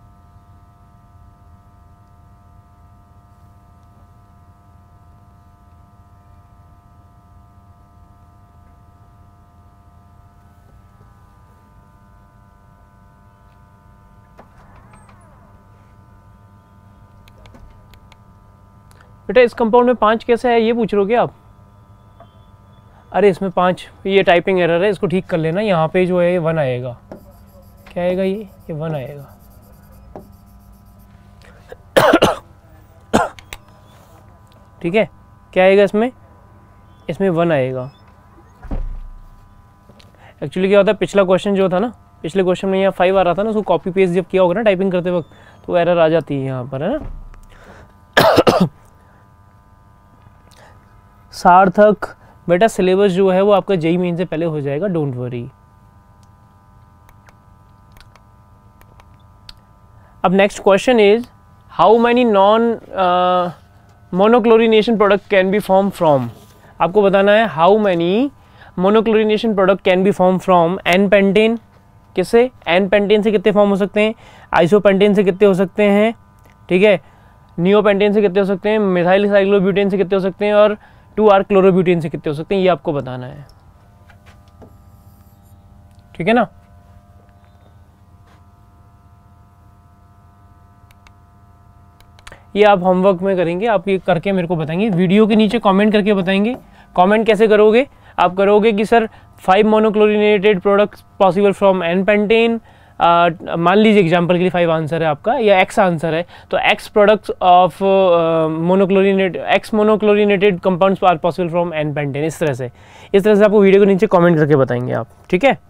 बेटा इस कंपाउंड में पांच कैसे है ये पूछ रहे हो क्या आप? अरे इसमें पांच, ये टाइपिंग एरर है, इसको ठीक कर लेना। यहाँ पे जो है ये वन आएगा, क्या आएगा? ये ये वन आएगा, ठीक है। क्या आएगा इसमें? इसमें वन आएगा। एक्चुअली क्या होता है, पिछला क्वेश्चन जो था ना, पिछले क्वेश्चन में यहाँ फाइव आ रहा था ना, उसको कॉपी पेस्ट जब किया होगा ना टाइपिंग करते वक्त तो एरर आ जाती है यहाँ पर, है ना। सार्थक बेटा सिलेबस जो है वो आपका जेई मेन से पहले हो जाएगा, डोंट वरी। अब next question is how many non monochlorination product can be form from. आपको बताना है how many monochlorination product can be form from N pentane. किससे? एन पेंटेन से कितने फॉर्म हो सकते हैं? आइसोपेंटेन से कितने हो सकते हैं, ठीक है। नियोपेंटेन से कितने हो सकते हैं? मिथाइल साइक्लोब्यूटेन से कितने हो सकते हैं? और टू आर क्लोरोब्यूटेन से कितने हो सकते हैं? ये आपको बताना है, ठीक है ना। ये आप होमवर्क में करेंगे, आप ये करके मेरे को बताएंगे, वीडियो के नीचे कमेंट करके बताएंगे। कमेंट कैसे करोगे? आप करोगे कि sir five monochlorinated products possible from N pentane. मान लीजिए एग्जांपल के लिए फाइव आंसर है आपका या एक्स आंसर है, तो X products of monochlorinate X monochlorinated compounds are possible from N pentane. इस तरह से इस तरह से आपको वीडियो के नीचे कमेंट करके बताएंगे आप, ठीक है।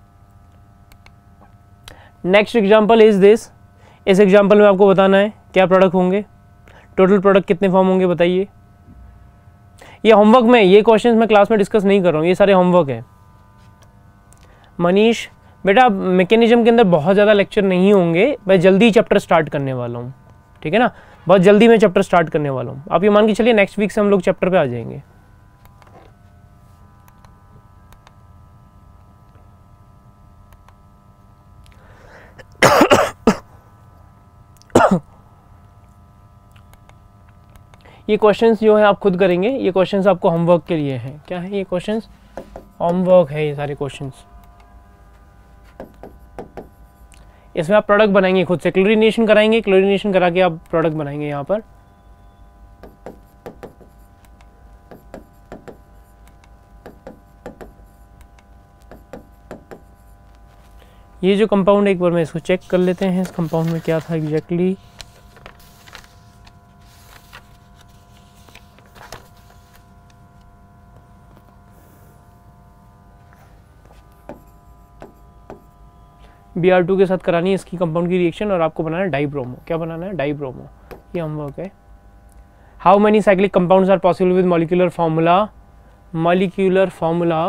Next example is this. इस एग्जांपल में आपको बताना है क्या प्रोडक्ट होंगे, टोटल प्रोडक्ट कितने फॉर्म होंगे बताइए। ये होमवर्क में, ये क्वेश्चंस मैं क्लास में डिस्कस नहीं कर रहा हूँ, ये सारे होमवर्क है। मनीष बेटा मैकेनिज्म के अंदर बहुत ज़्यादा लेक्चर नहीं होंगे, मैं जल्दी चैप्टर स्टार्ट करने वाला हूँ, ठीक है ना। बहुत जल्दी मैं चैप्टर स्टार्ट करने वाला हूँ। आप ये मान के चलिए नेक्स्ट वीक से हम लोग चैप्टर पे आ जाएंगे। ये क्वेश्चंस जो है आप खुद करेंगे, ये क्वेश्चंस आपको होमवर्क के लिए हैं। क्या है ये क्वेश्चंस? होमवर्क है ये सारे क्वेश्चंस। इसमें आप प्रोडक्ट बनाएंगे खुद से, क्लोरीनेशन कराएंगे, क्लोरीनेशन करा के आप प्रोडक्ट बनाएंगे। यहाँ पर ये जो कंपाउंड, एक बार मैं इसको चेक कर लेते हैं, इस कंपाउंड में क्या था एग्जैक्टली। बी आर टू के साथ करानी है इसकी कंपाउंड की रिएक्शन, और आपको बनाना है डाइब्रोमो। क्या बनाना है? डाइब्रोमो। ये होमवर्क है। How many cyclic compounds are possible with molecular formula? Molecular formula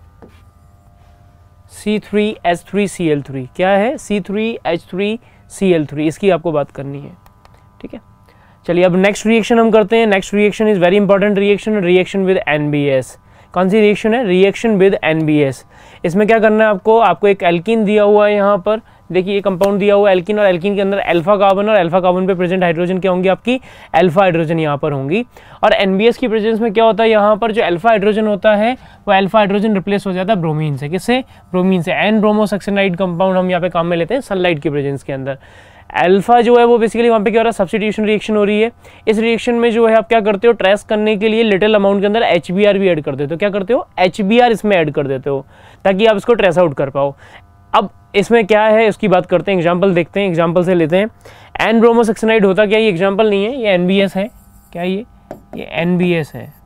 C three H three C L three. क्या है? C three H three C L three. इसकी आपको बात करनी है, ठीक है। चलिए अब नेक्स्ट रिएक्शन हम करते हैं। Next reaction is very important reaction, reaction with N B S. कौन सी रिएक्शन है? Reaction with N B S. इसमें क्या करना है आपको? आपको एक एल्कीन दिया हुआ है यहाँ पर, देखिए ये कंपाउंड दिया हुआ है एल्कीन, और एल्कीन के अंदर अल्फा कार्बन, और अल्फा कार्बन पे प्रेजेंट हाइड्रोजन क्या होंगी? आपकी अल्फा हाइड्रोजन यहाँ पर होंगी। और एनबीएस की प्रेजेंस में क्या होता है? यहाँ पर जो अल्फा हाइड्रोजन होता है वो अल्फा हाइड्रोजन रिप्लेस हो जाता है ब्रोमीन से। किससे? ब्रोमीन से। एन ब्रोमो सक्सेनाइड कंपाउंड हम यहाँ पे काम में लेते हैं सनलाइट की प्रेजेंस के अंदर। अल्फा जो है वो बेसिकली वहाँ पे क्या हो रहा है? सब्स्टिट्यूशन रिएक्शन हो रही है। इस रिएक्शन में जो है आप क्या करते हो? ट्रेस करने के लिए लिटिल अमाउंट के अंदर एच बी आर भी ऐड कर देते हो। क्या करते हो? एच बी आर इसमें ऐड कर देते हो ताकि आप इसको ट्रेस आउट कर पाओ। अब इसमें क्या है उसकी बात करते हैं, एग्जाम्पल देखते हैं, एग्जाम्पल से लेते हैं। एन ब्रोमो सक्सेनाइड होता क्या? ये एग्जाम्पल नहीं है, ये एन बी एस है। क्या ये? ये एन बी एस है,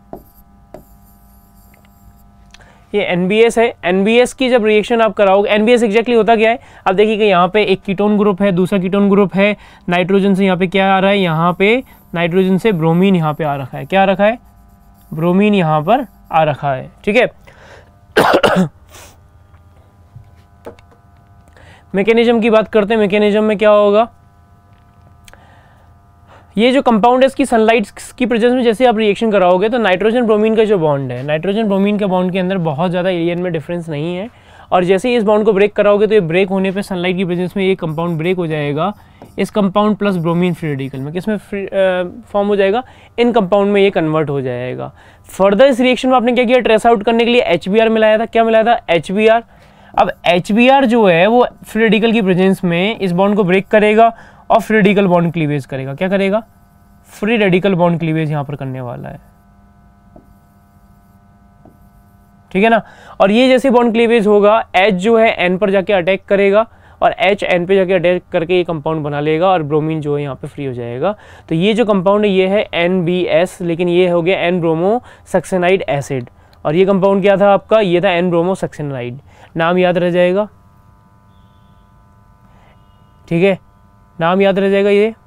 ये एन बी एस है। एन बी एस की जब रिएक्शन आप कराओगे, एन बी एस एग्जैक्टली होता क्या है? आप देखिए कि यहाँ पे एक कीटोन ग्रुप है, दूसरा कीटोन ग्रुप है, नाइट्रोजन से यहाँ पे क्या आ रहा है? यहाँ पे नाइट्रोजन से ब्रोमीन यहाँ पे आ रखा है। क्या आ रखा है? ब्रोमीन यहाँ पर आ रखा है, ठीक है। मैकेनिज्म की बात करते हैं। मैकेनिज्म में क्या होगा? ये जो कंपाउंड है इसकी सनलाइट की प्रेजेंस में जैसे आप रिएक्शन कराओगे तो नाइट्रोजन ब्रोमीन का जो बॉन्ड है, नाइट्रोजन ब्रोमीन के बॉन्ड के अंदर बहुत ज़्यादा एरियन में डिफरेंस नहीं है, और जैसे ही इस बॉन्ड को ब्रेक कराओगे तो ये ब्रेक होने पे सनलाइट की प्रेजेंस में ये कंपाउंड ब्रेक हो जाएगा इस compound plus bromine free radical में। किसमें फॉर्म हो जाएगा? इन कंपाउंड में ये कन्वर्ट हो जाएगा। फर्दर इस रिएक्शन में आपने क्या किया? ट्रेस आउट करने के लिए एच बी आर मिलाया था। क्या मिलाया था? H B R. अब एच बी आर जो है वो फ्री रेडिकल की प्रेजेंस में इस बॉन्ड को ब्रेक करेगा और फ्री रेडिकल बॉन्ड क्लीवेज करेगा। क्या करेगा? फ्री रेडिकल बॉन्ड क्लीवेज यहां पर करने वाला है, ठीक है ना। और ये जैसे बॉन्ड क्लीवेज होगा, H जो है N पर जाके अटैक करेगा और H N पे जाके अटैक करके ये कंपाउंड बना लेगा और ब्रोमीन जो है यहाँ पे फ्री हो जाएगा। तो ये जो कंपाउंड है ये है एन बी एस, लेकिन ये हो गया एन ब्रोमो सक्सेनाइड एसिड। और ये कंपाउंड क्या था आपका? ये था एन ब्रोमो सक्सेनाइड। नाम याद रह जाएगा, ठीक है, नाम याद रह जाएगा ये।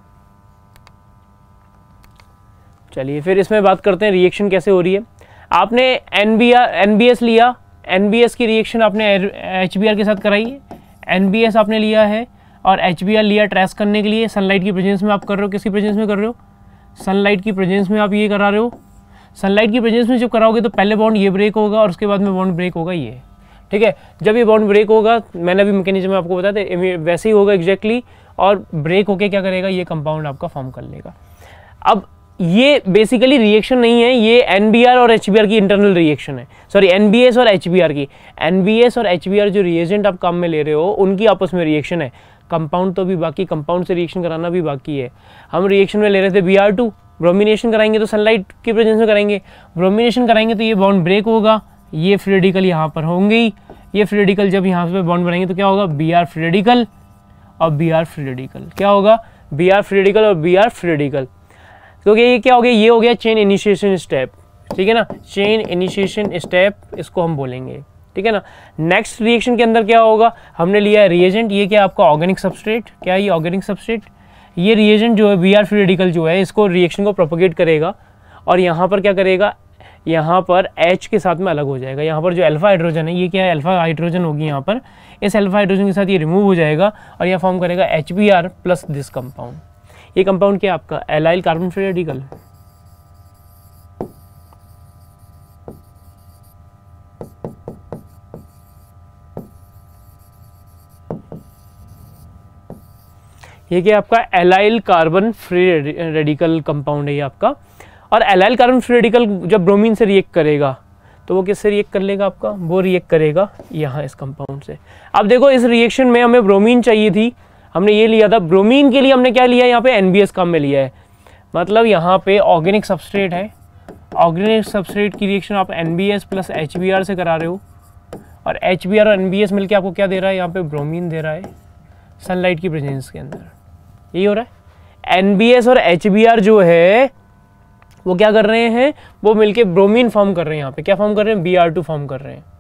चलिए फिर इसमें बात करते हैं रिएक्शन कैसे हो रही है। आपने N B R N B S लिया, एन बी एस की रिएक्शन आपने एच बी आर के साथ कराई है। एन बी एस आपने लिया है और एच बी आर लिया ट्रेस करने के लिए। सनलाइट की प्रेजेंस में आप कर रहे हो, किसकी प्रेजेंस में कर रहे हो? सनलाइट की प्रेजेंस में आप ये करा रहे हो। सनलाइट की प्रेजेंस में जब कराओगे तो पहले बॉन्ड ये ब्रेक होगा और उसके बाद में बॉन्ड ब्रेक होगा ये, ठीक है। जब ये बॉन्ड ब्रेक होगा, मैंने अभी मैकेनिज्म आपको बताया था, वैसे ही होगा एग्जैक्टली, और ब्रेक होके क्या करेगा? ये कंपाउंड आपका फॉर्म कर लेगा। अब ये बेसिकली रिएक्शन नहीं है, ये एन बी आर और एच बी आर की इंटरनल रिएक्शन है, सॉरी एन बी एस और एच बी आर की। एन बी एस और एच बी आर जो रिएजेंट आप काम में ले रहे हो उनकी आपस में रिएक्शन है। कंपाउंड तो भी बाकी, कंपाउंड से रिएक्शन कराना भी बाकी है। हम रिएक्शन में ले रहे थे बी आर टू, ब्रोमिनेशन कराएंगे तो सनलाइट की प्रेजेंस में कराएंगे। ब्रोमिनेशन कराएंगे तो ये बॉन्ड ब्रेक होगा, ये फ्री रेडिकल यहाँ पर होंगे ही। ये फ्री रेडिकल जब यहाँ पे बॉन्ड बनाएंगे तो क्या होगा? बी आर फ्री रेडिकल और बी आर फ्री रेडिकल। क्या होगा? बी आर फ्री रेडिकल और बी आर फ्री रेडिकल। क्योंकि ये क्या हो गया? ये हो गया चेन इनिशिएशन स्टेप, ठीक है ना। चेन इनिशिएशन स्टेप इसको हम बोलेंगे, ठीक है ना। नेक्स्ट रिएक्शन के अंदर क्या होगा? हमने लिया है रिएजेंट, ये क्या आपका ऑर्गेनिक सबस्ट्रेट। क्या है ये? Organic substrate. ये रिएजेंट जो है बी आर फ्री रेडिकल जो है इसको रिएक्शन को प्रोपोगेट करेगा और यहाँ पर क्या करेगा? यहाँ पर H के साथ में अलग हो जाएगा। यहाँ पर जो अल्फा हाइड्रोजन है, ये क्या है? अल्फा हाइड्रोजन होगी यहाँ पर। इस अल्फा हाइड्रोजन के साथ ये रिमूव हो जाएगा और यह फॉर्म करेगा H B R plus this compound. ये कंपाउंड क्या है आपका, एलाइल कार्बन फ्री रेडिकल। ये क्या आपका allyl carbon free radical compound है ये आपका। और एलाइल कार्बन फ्री रेडिकल जब ब्रोमीन से रिएक्ट करेगा तो वो किससे रिएक्ट कर लेगा आपका, वो रिएक्ट करेगा यहाँ इस कंपाउंड से। अब देखो इस रिएक्शन में हमें ब्रोमीन चाहिए थी, हमने ये लिया था, ब्रोमीन के लिए हमने क्या लिया है यहाँ पे, एन बी एस कम में लिया है। मतलब यहाँ पे ऑर्गेनिक सबस्ट्रेट है, ऑर्गेनिक सबस्ट्रेट की रिएक्शन आप N B S plus H B R से करा रहे हो, और एच बी आर और एन बी एस मिलकर आपको क्या दे रहा है, यहाँ पे ब्रोमीन दे रहा है सनलाइट की प्रेजेंस के अंदर। यही हो रहा है, एन बी एस और एच बी आर जो है वो क्या कर रहे हैं, वो मिलके ब्रोमीन फॉर्म कर रहे हैं। यहाँ पे क्या फॉर्म कर रहे हैं, बी आर टू फॉर्म कर रहे हैं।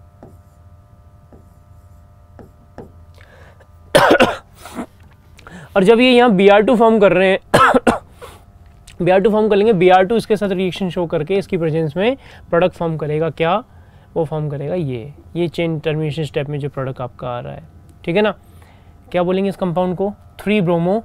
और जब ये यहाँ बी आर टू फॉर्म कर रहे हैं बी आर टू फॉर्म कर लेंगे, बी आर टू इसके साथ रिएक्शन शो करके इसकी प्रेजेंस में प्रोडक्ट फॉर्म करेगा। क्या वो फॉर्म करेगा, ये ये चेन टर्मिनेशन स्टेप में जो प्रोडक्ट आपका आ रहा है, ठीक है ना। क्या बोलेंगे इस कंपाउंड को, थ्री ब्रोमो,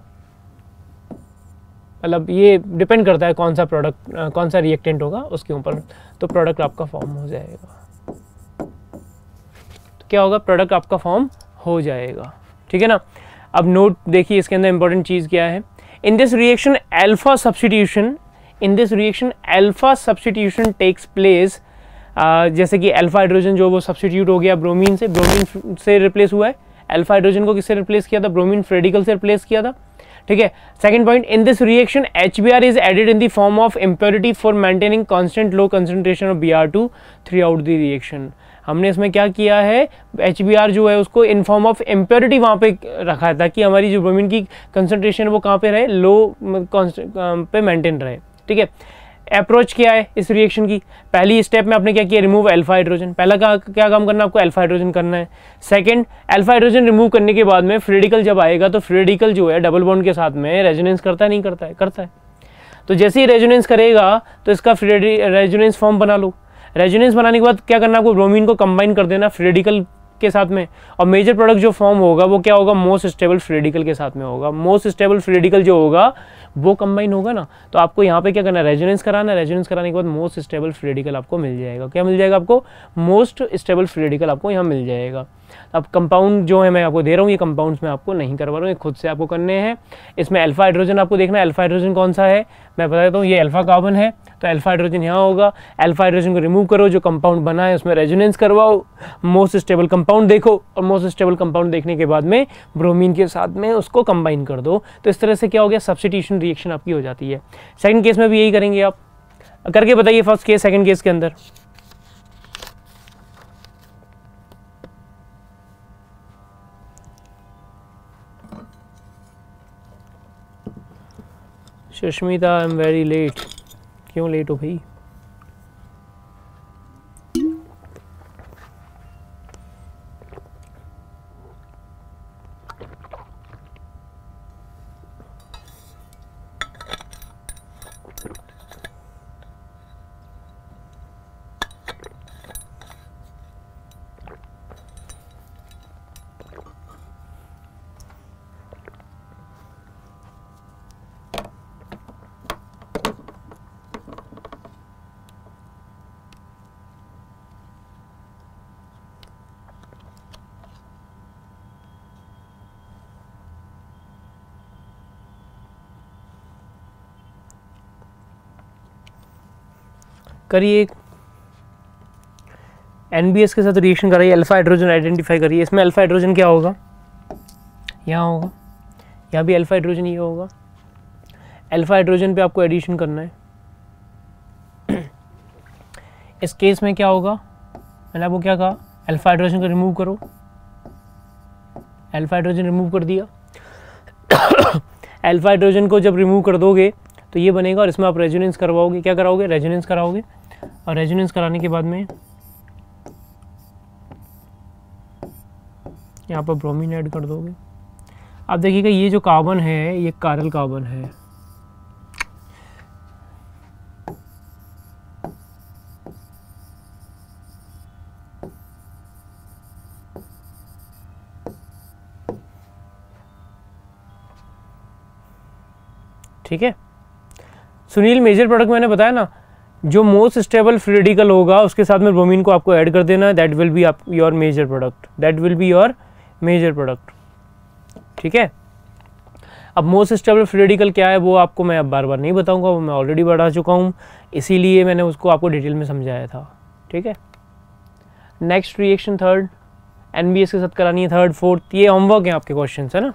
मतलब ये डिपेंड करता है कौन सा प्रोडक्ट कौन सा रिएक्टेंट होगा उसके ऊपर, तो प्रोडक्ट आपका फॉर्म हो जाएगा। तो क्या होगा, प्रोडक्ट आपका फॉर्म हो जाएगा, ठीक है ना। अब नोट देखिए इसके अंदर इंपॉर्टेंट चीज़ क्या है, in this reaction alpha substitution in this reaction alpha substitution takes place. जैसे कि अल्फा हाइड्रोजन जो वो सब्स्टिट्यूट हो गया ब्रोमीन से, ब्रोमीन से रिप्लेस हुआ है। अल्फा हाइड्रोजन को किससे रिप्लेस किया था, ब्रोमीन रेडिकल से रिप्लेस किया था, ठीक है। Second point, in this reaction H B R is added in the form of impurity for maintaining constant low concentration of B R two throughout the reaction. हमने इसमें क्या किया है, एच बी आर जो है उसको in form of impurity वहाँ पे रखा है ताकि हमारी जो ब्रोमीन की कंसंट्रेशन वो कहाँ पे रहे, लो पे मेंटेन रहे, ठीक है। अप्रोच क्या है इस रिएक्शन की, पहली स्टेप में आपने क्या किया, रिमूव अल्फा हाइड्रोजन। पहला का, क्या काम करना है आपको, अल्फा हाइड्रोजन करना है। सेकंड, अल्फा हाइड्रोजन रिमूव करने के बाद में फ्री रेडिकल जब आएगा तो फ्री रेडिकल जो है डबल बॉन्ड के साथ में रेजोनेंस करता है, नहीं करता है, करता है। तो जैसे ही रेजोनेंस करेगा तो इसका फ्री रेजोनेंस फॉर्म बना लो। रेजोनेंस बनाने के बाद क्या करना है आपको, ब्रोमीन को कंबाइन कर देना फ्री रेडिकल के साथ में, और मेजर प्रोडक्ट जो फॉर्म होगा वो क्या होगा, मोस्ट स्टेबल फ्री रेडिकल के साथ में होगा। मोस्ट स्टेबल फ्री रेडिकल जो होगा वो कंबाइन होगा ना, तो आपको यहाँ पे क्या करना है, रेजोनेंस कराना है। रेजोनेंस कराने के बाद मोस्ट स्टेबल फ्री रेडिकल आपको मिल जाएगा। क्या मिल जाएगा आपको, मोस्ट स्टेबल फ्री रेडिकल आपको यहाँ मिल जाएगा। अब कंपाउंड जो है मैं आपको दे रहा हूँ, ये कंपाउंड्स मैं आपको नहीं करवा रहा हूँ, ये खुद से आपको करने हैं। इसमें अल्फा हाइड्रोजन आपको देखना है, अल्फा हाइड्रोजन कौन सा है मैं बता देता हूँ, ये अल्फा कार्बन है, तो अल्फा हाइड्रोजन यहाँ होगा। अल्फा हाइड्रोजन को रिमूव करो, जो कंपाउंड बना है उसमें रेजोनेंस करवाओ, मोस्ट स्टेबल कंपाउंड देखो, और मोस्ट स्टेबल कंपाउंड देखने के बाद में ब्रोमीन के साथ में उसको कंबाइन कर दो। तो इस तरह से क्या हो गया, सब्स्टिट्यूशन रिएक्शन आपकी हो जाती है। सेकंड केस में भी यही करेंगे, आप करके बताइए फर्स्ट केस सेकंड केस के अंदर। Sushmita, I am very late. क्यों लेट हो भाई? करिए, एन बी एस के साथ रिएक्शन कराइए, अल्फा हाइड्रोजन आइडेंटिफाई करिए। इसमें अल्फा हाइड्रोजन क्या होगा, यहाँ होगा, यहाँ भी अल्फा हाइड्रोजन ये होगा। अल्फा हाइड्रोजन पे आपको एडिशन करना है। इस केस में क्या होगा, मैंने आपको क्या कहा, अल्फा हाइड्रोजन को रिमूव करो, अल्फा हाइड्रोजन रिमूव कर दिया। अल्फा हाइड्रोजन को जब रिमूव कर दोगे तो ये बनेगा, और इसमें आप रेजोनेंस करवाओगे। क्या कराओगे, रेजोनेंस कराओगे, और रेजोनेंस कराने के बाद में यहाँ पर ब्रोमीन ऐड कर दोगे। आप देखिएगा ये जो कार्बन है ये कायरल कार्बन है, ठीक है। सुनील, मेजर प्रोडक्ट मैंने बताया ना, जो मोस्ट स्टेबल फ्री रेडिकल होगा उसके साथ में ब्रोमीन को आपको ऐड कर देना है, that will be your major product, that will be your major product, ठीक है। अब मोस्ट स्टेबल फ्री रेडिकल क्या है वो आपको मैं अब बार बार नहीं बताऊंगा, वो मैं ऑलरेडी बढ़ा चुका हूँ, इसीलिए मैंने उसको आपको डिटेल में समझाया था, ठीक है। नेक्स्ट रिएक्शन थर्ड, एनबीएस के साथ करानी है, थर्ड फोर्थ, ये होमवर्क है आपके क्वेश्चन है ना।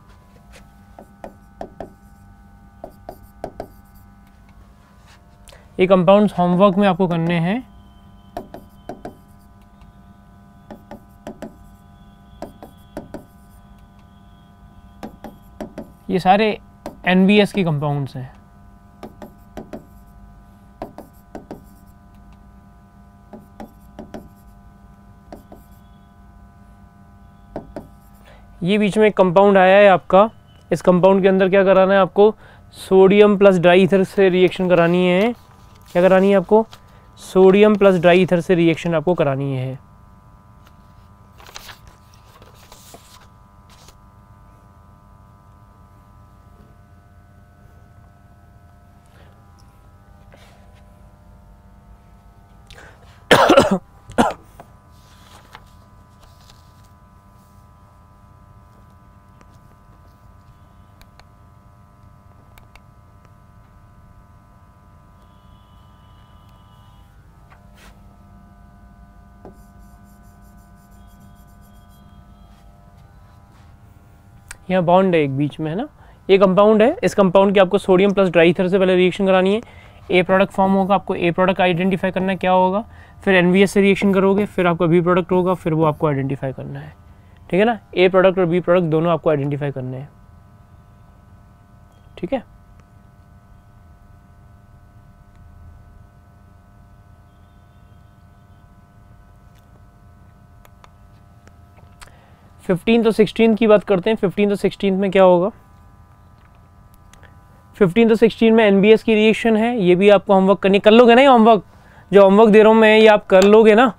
ये कंपाउंड्स होमवर्क में आपको करने हैं। ये सारे एनबीएस के कंपाउंड्स हैं। ये बीच में एक कंपाउंड आया है आपका, इस कंपाउंड के अंदर क्या कराना है आपको, सोडियम प्लस ड्राई ईथर से रिएक्शन करानी है। क्या करानी है आपको, सोडियम प्लस ड्राई ईथर से रिएक्शन आपको करानी है। यहाँ बॉन्ड है एक बीच में है ना, ये कंपाउंड है, इस कंपाउंड की आपको सोडियम प्लस ड्राई ईथर से पहले रिएक्शन करानी है। ए प्रोडक्ट फॉर्म होगा, आपको ए प्रोडक्ट आइडेंटिफाई करना है क्या होगा, फिर एनबीएस से रिएक्शन करोगे, फिर आपका बी प्रोडक्ट होगा, फिर वो आपको आइडेंटिफाई करना है, ठीक है ना। ए प्रोडक्ट और बी प्रोडक्ट दोनों आपको आइडेंटिफाई करने हैं, ठीक है। फिफ्टीन और सिक्सटीन की बात करते हैं। फिफ्टीन और सिक्सटीन में क्या होगा, फिफ्टीन और सिक्सटीन में एनबीएस की रिएक्शन है, ये भी आपको होमवर्क करनी, कर लोगे ना ये होमवर्क, जो होमवर्क दे रहा हूं मैं ये आप कर लोगे ना।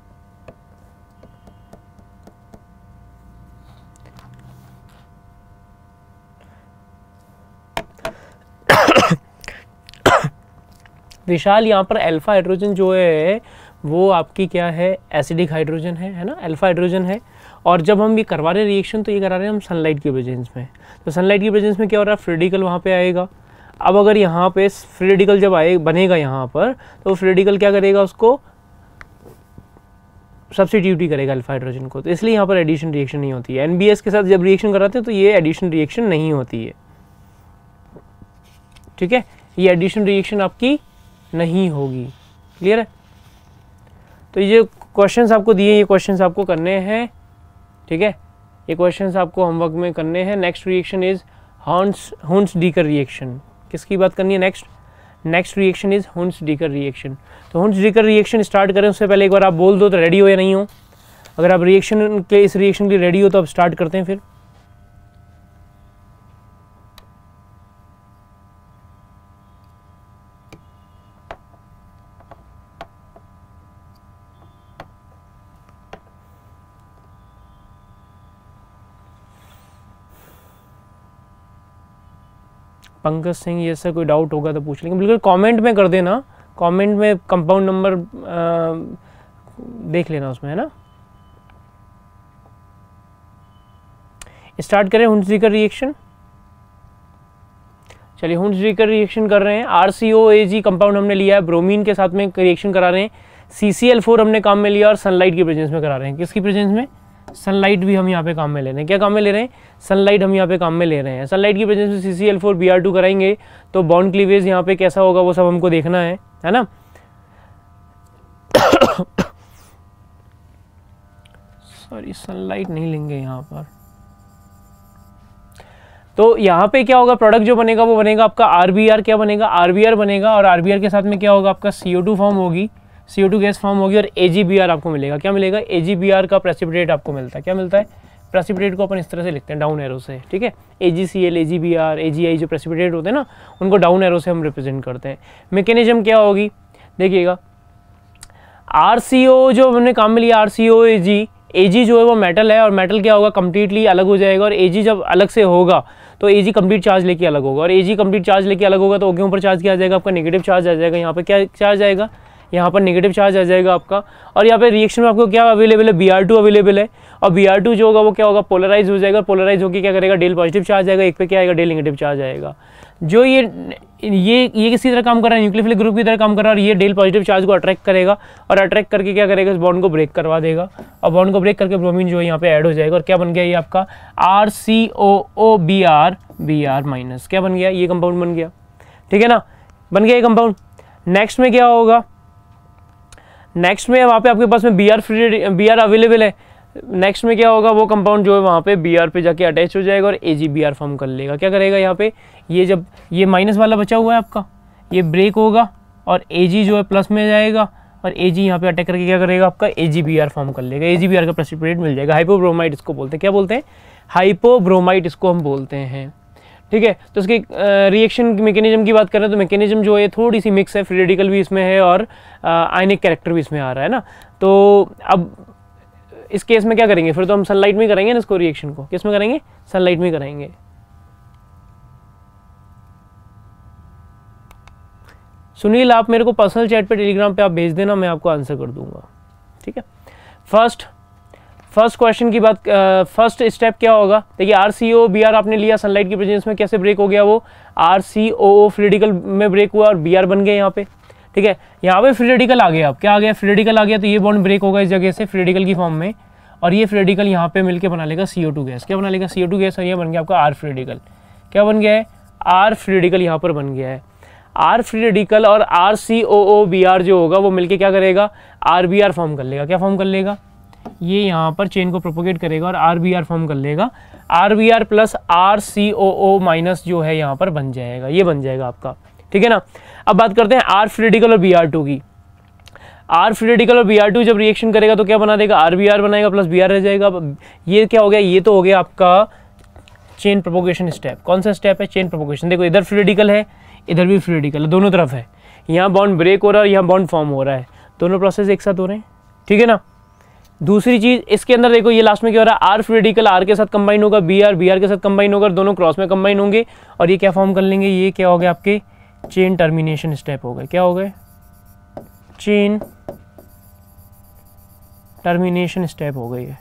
विशाल, यहाँ पर अल्फा हाइड्रोजन जो है वो आपकी क्या है, एसिडिक हाइड्रोजन है, है ना, अल्फा हाइड्रोजन है। और जब हम ये करवा रहे रिएक्शन तो ये करा रहे हैं हम सनलाइट की प्रेजेंस में, तो सनलाइट की प्रेजेंस में क्या हो रहा है, फ्री रेडिकल वहाँ पे आएगा। अब अगर यहाँ पे फ्री रेडिकल जब आए बनेगा यहाँ पर, तो फ्री रेडिकल क्या करेगा, उसको सब्स्टिट्यूट ही करेगा अल्फा हाइड्रोजन को, तो इसलिए यहाँ पर एडिशन रिएक्शन नहीं होती है। एनबीएस के साथ जब रिएक्शन कराते हैं तो ये एडिशन रिएक्शन नहीं होती है, ठीक है, ये एडिशन रिएक्शन आपकी नहीं होगी, क्लियर है। तो ये क्वेश्चंस आपको दिए, ये क्वेश्चंस आपको करने हैं, ठीक है, ये क्वेश्चंस आपको होमवर्क में करने हैं। Next reaction is hons Hunsdiecker reaction, किसकी बात करनी है next, next reaction is Hunsdiecker reaction. तो हुन्स डीकर रिएक्शन स्टार्ट करें उससे पहले एक बार आप बोल दो तो रेडी हो या नहीं हो। अगर आप रिएक्शन के इस रिएक्शन के लिए रेडी हो तो अब स्टार्ट करते हैं फिर। पंकज सिंह, ये सर कोई डाउट होगा तो पूछ लेंगे, बिल्कुल कमेंट में कर देना, कमेंट में कंपाउंड नंबर देख लेना उसमें, है ना। स्टार्ट करें हुन्स डीकर रिएक्शन। चलिए हुन्स डीकर रिएक्शन कर रहे हैं। आरसीओएजी कंपाउंड हमने लिया है, ब्रोमीन के साथ में रिएक्शन करा रहे हैं। सी सी एल फोर हमने काम में लिया और सनलाइट की प्रेजेंस में करा रहे हैं। किसकी प्रेजेंस में, सनलाइट भी हम यहाँ पे काम में ले रहे हैं। क्या काम में ले रहे हैं, सनलाइट हम यहाँ पे काम में ले रहे हैं। सनलाइट की प्रेजेंस में C C L four B R two कराएंगे तो बॉन्ड क्लीवेज यहाँ पे कैसा होगा वो सब हमको देखना है, है ना। सॉरी सनलाइट नहीं लेंगे यहाँ पर। तो यहाँ पे क्या होगा, प्रोडक्ट जो बनेगा वो बनेगा आपका आर बी आर, क्या बनेगा, आर बी आर बनेगा। और आर बी आर के साथ में क्या होगा, आपका सी ओ टू फॉर्म होगी, C O two gas form होगी और ए जी बी आर आपको मिलेगा। क्या मिलेगा, ए जी बी आर का प्रेसिपिटेट आपको मिलता है। क्या मिलता है, प्रेसिपिटेट को अपन इस तरह से लिखते हैं डाउन एरो से, ठीक है। A G C L, A G B R, A G I जो प्रेसिपिटेट होते हैं ना, उनको डाउन एरो से हम रिप्रेजेंट करते हैं। मैकेनिज्म क्या होगी, देखिएगा, आर सी ओ जो हमने काम में लिया, आर सी ओ ए जी, ए जी जो है वो मेटल है और मेटल क्या होगा, कंप्लीटली अलग हो जाएगा। और ए जी जब अलग से होगा तो Ag कंप्लीट चार्ज लेके अलग होगा, और Ag कंप्लीट चार्ज लेके अलग होगा तो O के ऊपर चार्ज क्या आ जाएगा आपका, नेगेटिव चार्ज आ जाएगा। यहाँ पे क्या चार्ज आएगा, यहाँ पर नेगेटिव चार्ज आ जाएगा आपका। और यहाँ पे रिएक्शन में आपको क्या अवेलेबल है, बी आर टू अवेलेबल है, और बी आर टू जो होगा वो क्या होगा, पोलराइज हो जाएगा। पोलराइज होकर क्या करेगा, डेल पॉजिटिव चार्ज आएगा, एक पे क्या आएगा, डेल नेगेटिव चार्ज आएगा। जो ये ये ये किसी तरह काम कर रहा है, न्यूक्लियोफिलिक ग्रुप की तरह काम कर रहा है, और ये डेल पॉजिटिव चार्ज को अट्रैक्ट करेगा, और अट्रैक्ट करके क्या करेगा, इस बॉन्ड को ब्रेक करवा देगा, और बॉन्ड को ब्रेक करके ब्रोमीन जो है यहाँ पे ऐड हो जाएगा, और क्या बन गया ये आपका R C O O B R B R minus, क्या बन गया, ये कंपाउंड बन गया। ठीक है ना, बन गया ये कंपाउंड। नेक्स्ट में क्या होगा, नेक्स्ट में वहाँ पे आपके पास में B R free B R available है। नेक्स्ट में क्या होगा, वो कंपाउंड जो है वहाँ पे बी आर पे जाके अटैच हो जाएगा और A G B R form कर लेगा। क्या करेगा यहाँ पे, ये जब ये माइनस वाला बचा हुआ है आपका, ये ब्रेक होगा और ए जी जो है प्लस में जाएगा, और ए जी यहाँ पे अटैक करके क्या करेगा आपका, A G B R form कर लेगा। ए जी बी आर का प्रेसिपिटेट मिल जाएगा, हाइपोब्रोमाइड इसको बोलते हैं। क्या बोलते हैं, हाइपोब्रोमाइड इसको हम बोलते हैं। ठीक है, तो उसके रिएक्शन मैकेनिज्म की बात करें तो मैकेनिज्म जो है थोड़ी सी मिक्स है, फ्री रेडिकल भी इसमें है और आयनिक कैरेक्टर भी इसमें आ रहा है ना। तो अब इस केस में क्या करेंगे, फिर तो हम सनलाइट में करेंगे ना इसको, रिएक्शन को किस में करेंगे, सनलाइट में करेंगे। सुनील आप मेरे को पर्सनल चैट पे टेलीग्राम पे आप भेज देना, मैं आपको आंसर कर दूंगा। ठीक है, फर्स्ट फर्स्ट क्वेश्चन की बात, फर्स्ट uh, स्टेप क्या होगा, देखिए R C O B R आपने लिया, सनलाइट की प्रेजेंस में कैसे ब्रेक हो गया, वो R C O O free radical में ब्रेक हुआ और बी आर बन गए यहाँ पे। ठीक है, यहाँ पे फ्री रेडिकल आ गया, अब क्या आ गया, फ्री रेडिकल आ गया, तो ये बॉन्ड ब्रेक होगा इस जगह से फ्री रेडिकल की फॉर्म में, और ये फ्री रेडिकल यहाँ पे मिलकर बना लेगा सी ओ टू गैस। क्या बना लेगा, सी ओ टू गैस, और ये बन गया आपका आर फ्री रेडिकल। क्या बन गया है, आर फ्री रेडिकल यहाँ पर बन गया है। आर फ्री रेडिकल और R C O O B R जो होगा वो मिलके क्या करेगा, आर बी आर फॉर्म कर लेगा। क्या फॉर्म कर लेगा, ये यहाँ पर चेन को प्रोपोगेट करेगा और आर बी आर फॉर्म कर लेगा। R B R plus R C O O minus जो है यहाँ पर बन जाएगा, ये बन जाएगा आपका। ठीक है ना, अब बात करते हैं आर फ्री रेडिकल और बी आर टू की। आर फ्री रेडिकल और बी आर टू जब रिएक्शन करेगा तो क्या बना देगा, आर बी आर बनाएगा प्लस बी आर रह जाएगा। ये क्या हो गया, ये तो हो गया आपका चेन प्रोपोगेशन स्टेप। कौन सा स्टेप है, चेन प्रोपोगेशन। देखो इधर फ्री रेडिकल है, इधर भी फ्री रेडिकल है, दोनों तरफ है। यहाँ बॉन्ड ब्रेक हो रहा है और यहाँ बॉन्ड फॉर्म हो रहा है, दोनों प्रोसेस एक साथ हो रहे हैं। ठीक है ना, दूसरी चीज इसके अंदर देखो, ये लास्ट में क्या हो रहा है, आर फ्री रेडिकल आर के साथ कंबाइन होगा, बी आर बी आर के साथ कंबाइन होगा, दोनों क्रॉस में कंबाइन होंगे, और ये क्या फॉर्म कर लेंगे, ये क्या हो गया आपके चेन टर्मिनेशन स्टेप हो गए। क्या हो गए, चेन टर्मिनेशन स्टेप हो गई है।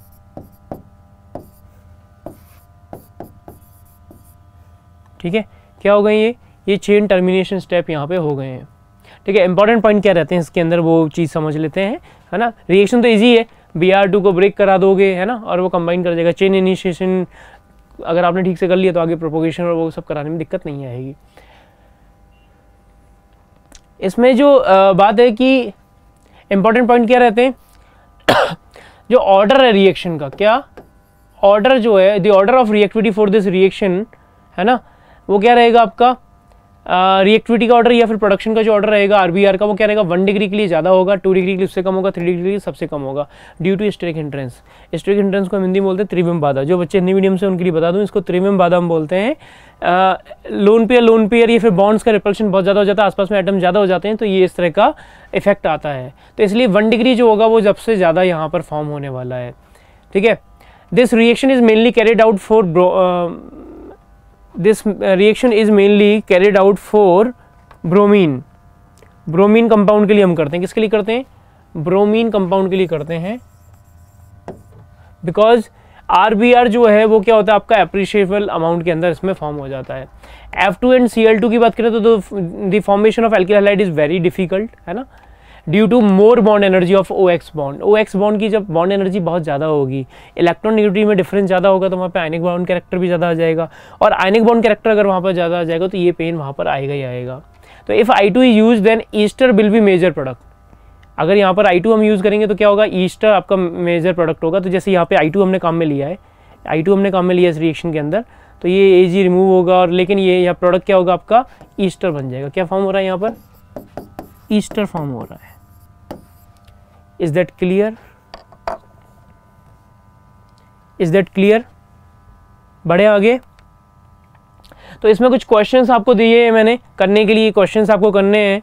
ठीक है, क्या हो गए, ये ये चेन टर्मिनेशन स्टेप यहाँ पे हो गए हैं। ठीक है, इंपॉर्टेंट पॉइंट क्या रहते हैं इसके अंदर वो चीज़ समझ लेते हैं, है ना। रिएक्शन तो इजी है, बी आर टू को ब्रेक करा दोगे, है ना, और वो कंबाइन कर देगा। चेन इनिशिएशन अगर आपने ठीक से कर लिया तो आगे प्रोपोगेशन और वो सब कराने में दिक्कत नहीं आएगी। इसमें जो बात है कि इंपॉर्टेंट पॉइंट क्या रहते हैं जो ऑर्डर है रिएक्शन का, क्या ऑर्डर जो है, the order of reactivity for this reaction, है ना, वो क्या रहेगा आपका रिएक्टिविटी का ऑर्डर या फिर प्रोडक्शन का जो ऑर्डर रहेगा आरबीआर का, वो क्या रहेगा, वन डिग्री के लिए ज़्यादा होगा, टू डिग्री के लिए उससे कम होगा, थ्री डिग्री के लिए सबसे कम होगा, due to steric hindrance. Steric hindrance को हम हिंदी में बोलते हैं त्रिविम बाधा। जो बच्चे हिंदी मीडियम से उनके लिए बता दूं, इसको त्रिविम बाधा हम बोलते हैं। लोन पेयर लोन पेयर या फिर बॉन्ड्स का रिपल्शन बहुत ज़्यादा हो जाता है, आसपास में एटम ज़्यादा हो जाते हैं, तो ये इस तरह का इफेक्ट आता है। तो इसलिए वन डिग्री जो होगा वो सबसे ज़्यादा यहाँ पर फॉर्म होने वाला है। ठीक है, this reaction is mainly carried out for this reaction is mainly carried out for bromine. Bromine compound के लिए हम करते हैं, किसके लिए करते हैं, ब्रोमीन कंपाउंड के लिए करते हैं, बिकॉज आरबीआर जो है वो क्या होता है आपका एप्रिशिएबल अमाउंट के अंदर इसमें फॉर्म हो जाता है। F two and C L two की बात करें तो the formation of alkyl halide is very difficult, है ना, due to more bond energy of O X bond. O X bond की जब बॉन्ड एनर्जी बहुत ज़्यादा होगी, इलेक्ट्रॉन नेगेटिविटी में डिफरेंस ज़्यादा होगा, तो वहाँ पे आयनिक बॉन्ड कैरेक्टर भी ज़्यादा आ जाएगा, और आयनिक बॉन्ड कैरेक्टर अगर वहाँ पर ज़्यादा आ जाएगा तो ये पेन वहाँ पर आएगा ही आएगा। तो if I two is use then ester will be major product. अगर यहाँ पर आई टू हम यूज़ करेंगे तो क्या होगा, ईस्टर आपका मेजर प्रोडक्ट होगा। तो जैसे यहाँ पे आई टू हमने काम में लिया है, आई टू हमने काम में लिया इस रिएक्शन के अंदर, तो ये ए जी रिमूव होगा, और लेकिन ये यहाँ प्रोडक्ट क्या होगा आपका ईस्टर बन जाएगा। क्या फॉर्म हो रहा है यहाँ पर, ईस्टर फॉर्म हो रहा है। Is that clear, is that clear बढ़े आगे। तो इसमें कुछ क्वेश्चंस आपको दिए हैं मैंने करने के लिए, क्वेश्चंस आपको करने हैं।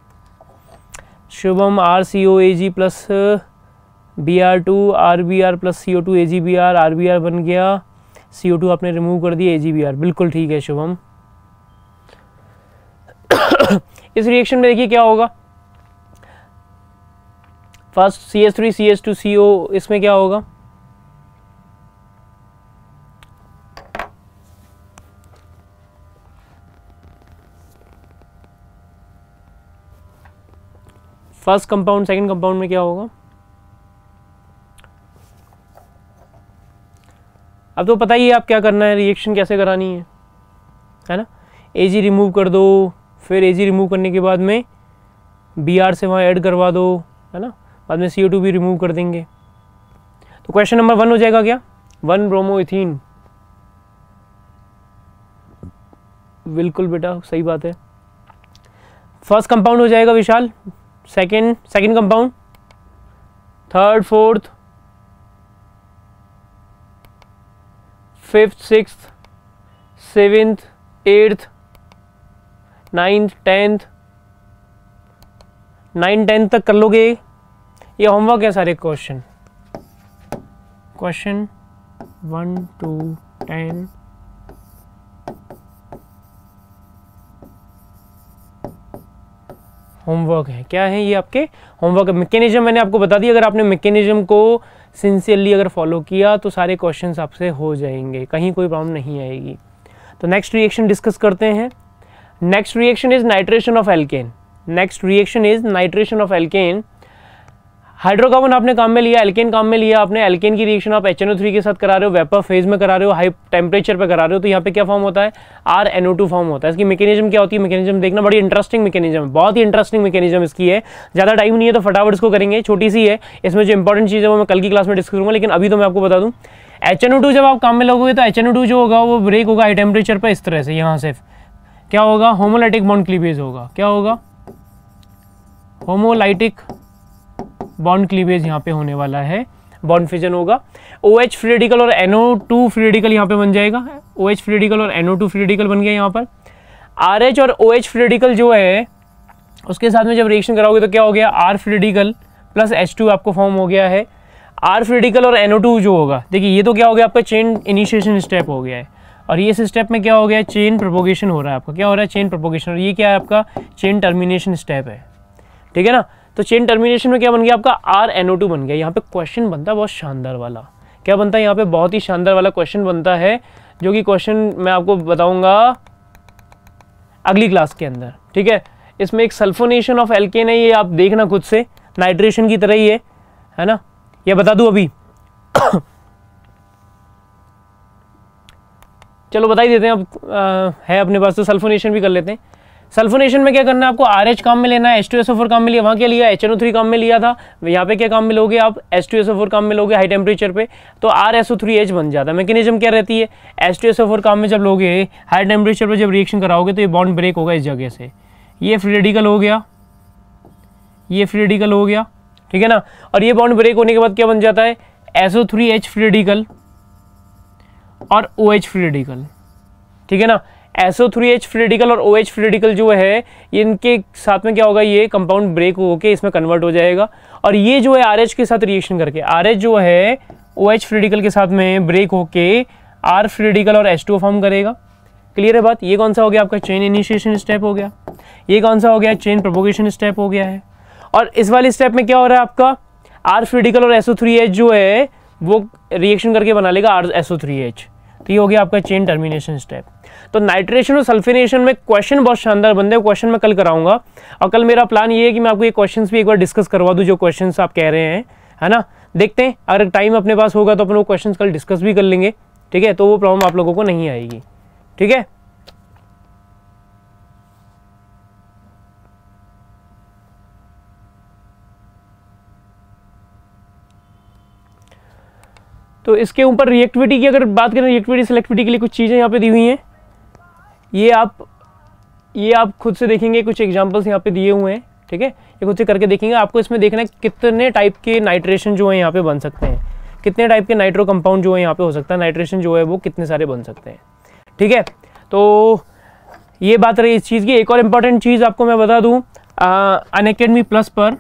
Shubham R C O A G plus B R two, R B R plus C O two A G B R, R B R बन गया, सी ओ टू आपने रिमूव कर दिया, ए जी बी आर, बिल्कुल ठीक है शुभम। इस रिएक्शन में देखिए क्या होगा, first C H three C H two C O, इसमें क्या होगा, फर्स्ट कंपाउंड सेकंड कंपाउंड में क्या होगा, अब तो पता ही है आप क्या करना है, रिएक्शन कैसे करानी है, है ना। एजी रिमूव कर दो, फिर एजी रिमूव करने के बाद में बी आर से वहाँ ऐड करवा दो, है ना, बाद में सी ओ टू भी रिमूव कर देंगे। तो क्वेश्चन नंबर वन हो जाएगा क्या, वन ब्रोमोइथीन, बिल्कुल बेटा सही बात है। फर्स्ट कंपाउंड हो जाएगा Vishal, second second compound, third fourth fifth sixth seventh eighth ninth tenth, nine tenth तक कर लोगे, ये होमवर्क है सारे question, question one two ten, homework है। क्या है ये आपके होमवर्क है। मैकेनिज्म मैंने आपको बता दिया, अगर आपने मैकेनिज्म को सिंसियरली अगर फॉलो किया तो सारे क्वेश्चंस आपसे हो जाएंगे, कहीं कोई प्रॉब्लम नहीं आएगी। तो नेक्स्ट रिएक्शन डिस्कस करते हैं। Next reaction is nitration of alkane. Next reaction is nitration of alkane. Hydrocarbon आपने काम में लिया, एल्केन काम में लिया आपने, एल्केन की रिएक्शन आप एच एन ओ थ्री के साथ करा रहे हो, वेपर फेज में करा रहे हो, हाई टेम्परेचर पे करा रहे हो, तो यहाँ पे क्या फॉर्म होता है, R N O two form होता है। इसकी मैकेनिज्म क्या होती है, मैकेनिज्म देखना, बड़ी इंटरेस्टिंग मैकेनिज्म है, बहुत ही इंटरेस्टिंग मैकेनिज्म इसकी है। ज़्यादा टाइम नहीं है तो फटाफट इसको करेंगे, छोटी सी है, इसमें जो इंपॉर्टेंट चीज़ है वो मैं कल की क्लास में डिस्कस करूँगा, लेकिन अभी तो मैं आपको बता दूँ एच एन ओ टू जब आप काम में लगोगे तो एच एन ओ टू जो होगा वो ब्रेक होगा हाई टेम्परेचर पर, इस तरह से यहाँ से क्या होगा, होमोलाइटिक बॉन्ड क्लीवेज होगा। क्या होगा, होमोलाइटिक बॉन्ड क्लीवेज यहाँ पे होने वाला है, बॉन्ड फिजन होगा। OH फ्री रेडिकल और N O two free radical यहाँ पे बन जाएगा, OH फ्री रेडिकल और N O two free radical बन गया यहाँ पर। आर एच और OH फ्री रेडिकल जो है उसके साथ में जब रिएक्शन कराओगे तो क्या हो गया, R free radical plus H two आपको फॉर्म हो गया है। R फ्री रेडिकल और एन ओ टू जो होगा, देखिए ये तो क्या हो गया आपका चेन इनिशिएशन स्टेप हो गया है, और ये इस स्टेप में क्या हो गया, चेन प्रोपोगेशन हो रहा है आपका, क्या हो रहा है, चेन प्रोपोगेशन, और ये क्या है आपका चेन टर्मिनेशन स्टेप है, ठीक है ना। तो चेन टर्मिनेशन में क्या बन गया आपका, आर एन ओ टू बन गया। यहाँ पे क्वेश्चन बनता है बहुत शानदार वाला, क्या बनता है यहाँ पे, बहुत ही शानदार वाला क्वेश्चन बनता है, जो कि क्वेश्चन मैं आपको बताऊंगा अगली क्लास के अंदर, ठीक है। इसमें एक सल्फोनेशन ऑफ एल्केन है, ये आप देखना खुद से, नाइट्रेशन की तरह ही है, है ना, ये बता दूं अभी चलो बता ही देते हैं, अब आ, है अपने पास तो सल्फोनेशन भी कर लेते हैं। सल्फोनेशन में क्या करना है आपको, आर एच काम में लेना है, H two S O four काम में लिया, वहाँ क्या लिया, एच एन ओ थ्री काम में लिया था, यहाँ पे क्या काम में लोगे आप, H two S O four काम में लोगे हाई टेम्परेचर पे, तो R S O three H बन जाता है। मैकेनिज्म क्या रहती है, H two S O four काम में जब लोगे हाई टेम्परेचर पर जब रिएक्शन कराओगे तो ये बॉन्ड ब्रेक होगा इस जगह से, ये फ्री रेडिकल हो गया, ये फ्री रेडिकल हो गया, ठीक है ना, और ये बॉन्ड ब्रेक होने के बाद क्या बन जाता है, S O three H free radical और ओ एच फ्री रेडिकल, ठीक है ना। S O three H free radical और OH फ्री रेडिकल जो है इनके साथ में क्या होगा, ये कंपाउंड ब्रेक होके इसमें कन्वर्ट हो जाएगा, और ये जो है आर एच के साथ रिएक्शन करके, आर एच जो है OH फ्री रेडिकल के साथ में ब्रेक होके R फ्री रेडिकल और एच टू ओ फॉर्म करेगा। क्लियर है बात, ये कौन सा हो गया आपका चेन इनिशिएशन स्टेप हो गया, ये कौन सा हो गया चेन प्रोपोगेशन स्टेप हो गया है। और इस वाले स्टेप में क्या हो रहा है आपका, R फ्री रेडिकल और एस ओ थ्री एच जो है वो रिएक्शन करके बना लेगा R S O three H, तो ये हो गया आपका चेन टर्मिनेशन स्टेप। तो नाइट्रेशन और सल्फिनेशन में क्वेश्चन बहुत शानदार बनते हैं, क्वेश्चन मैं कल कराऊंगा, और कल मेरा प्लान ये है कि मैं आपको ये क्वेश्चंस भी एक बार डिस्कस करवा दूं जो क्वेश्चंस आप कह रहे हैं, है ना। देखते हैं अगर टाइम अपने पास होगा तो अपन वो क्वेश्चंस कल डिस्कस भी कर लेंगे, ठीक है, तो वो प्रॉब्लम आप लोगों को नहीं आएगी, ठीक है। तो इसके ऊपर रिएक्टिविटी की अगर बात करें, रिएक्टिविटी सेलेक्टिविटी के लिए कुछ चीज़ें यहाँ पे दी हुई हैं, ये आप ये आप खुद से देखेंगे, कुछ एग्जांपल्स यहाँ पे दिए हुए हैं, ठीक है, ये खुद से करके देखेंगे। आपको इसमें देखना है कितने टाइप के नाइट्रेशन जो है यहाँ पे बन सकते हैं, कितने टाइप के नाइट्रो कंपाउंड जो है यहाँ पे हो सकता है, नाइट्रेशन जो है वो कितने सारे बन सकते हैं, ठीक है। तो ये बात रही इस चीज़ की। एक और इम्पॉर्टेंट चीज़ आपको मैं बता दूँ, अनअकैडमी प्लस पर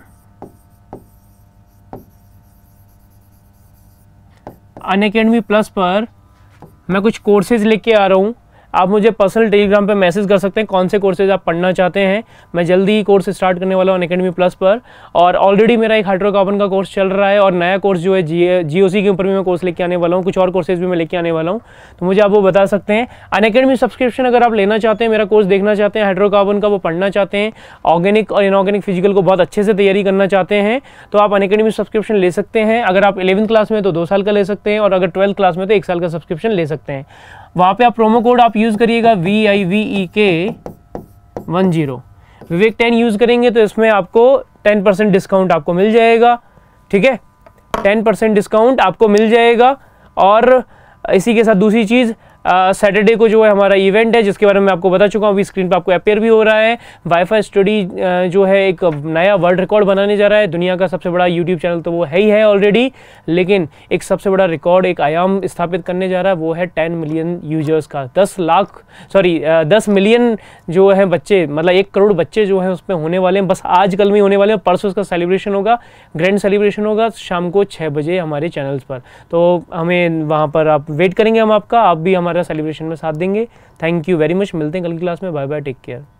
अनअकैडमी प्लस पर मैं कुछ कोर्सेज लेके आ रहा हूँ, आप मुझे पर्सनल टेलीग्राम पे मैसेज कर सकते हैं कौन से कोर्सेज आप पढ़ना चाहते हैं। मैं जल्दी ही कोर्स स्टार्ट करने वाला हूँ अनअकैडमी प्लस पर, और ऑलरेडी मेरा एक हाइड्रोकार्बन का कोर्स चल रहा है और नया कोर्स जो है जी जीओसी के ऊपर भी मैं कोर्स लेके आने वाला हूँ, कुछ और कोर्सेज भी मैं लेके आने वाला हूँ, तो मुझे आप वो बता सकते हैं। अनअकैडमी सब्सक्रिप्शन अगर आप लेना चाहते हैं, मेरा कोर्स देखना चाहते हैं हाइड्रोकार्बन का, वो पढ़ना चाहते हैं, ऑर्गेनिक और इनऑर्गेनिक फिजिकल को बहुत अच्छे से तैयारी करना चाहते हैं, तो आप अनअकैडमी सब्सक्रिप्शन ले सकते हैं। अगर आप इलेवंथ क्लास में तो दो साल का ले सकते हैं, और अगर ट्वेल्थ क्लास में तो एक साल का सब्सक्रिप्शन ले सकते हैं। वहाँ पे आप प्रोमो कोड आप यूज़ करिएगा V I V E K one zero, Vivek ten use करेंगे तो इसमें आपको टेन परसेंट डिस्काउंट आपको मिल जाएगा। ठीक है, टेन परसेंट डिस्काउंट आपको मिल जाएगा। और इसी के साथ दूसरी चीज़, सैटरडे को जो है हमारा इवेंट है जिसके बारे में आपको बता चुका हूँ, अभी स्क्रीन पे आपको अपेयर भी हो रहा है। वाईफाई स्टडी जो है एक नया वर्ल्ड रिकॉर्ड बनाने जा रहा है, दुनिया का सबसे बड़ा यूट्यूब चैनल तो वो है ही है ऑलरेडी, लेकिन एक सबसे बड़ा रिकॉर्ड, एक आयाम स्थापित करने जा रहा है, वो है टेन मिलियन यूजर्स का। दस लाख सॉरी दस मिलियन जो है बच्चे, मतलब एक करोड़ बच्चे जो है उसमें होने वाले हैं, बस आज कल में होने वाले हैं। परसों उसका सेलिब्रेशन होगा, ग्रैंड सेलिब्रेशन होगा शाम को छः बजे हमारे चैनल्स पर, तो हमें वहाँ पर आप वेट करेंगे हम आपका, आप भी हमारा सेलिब्रेशन में साथ देंगे। थैंक यू वेरी मच, मिलते हैं कल की क्लास में, बाय बाय, टेक केयर।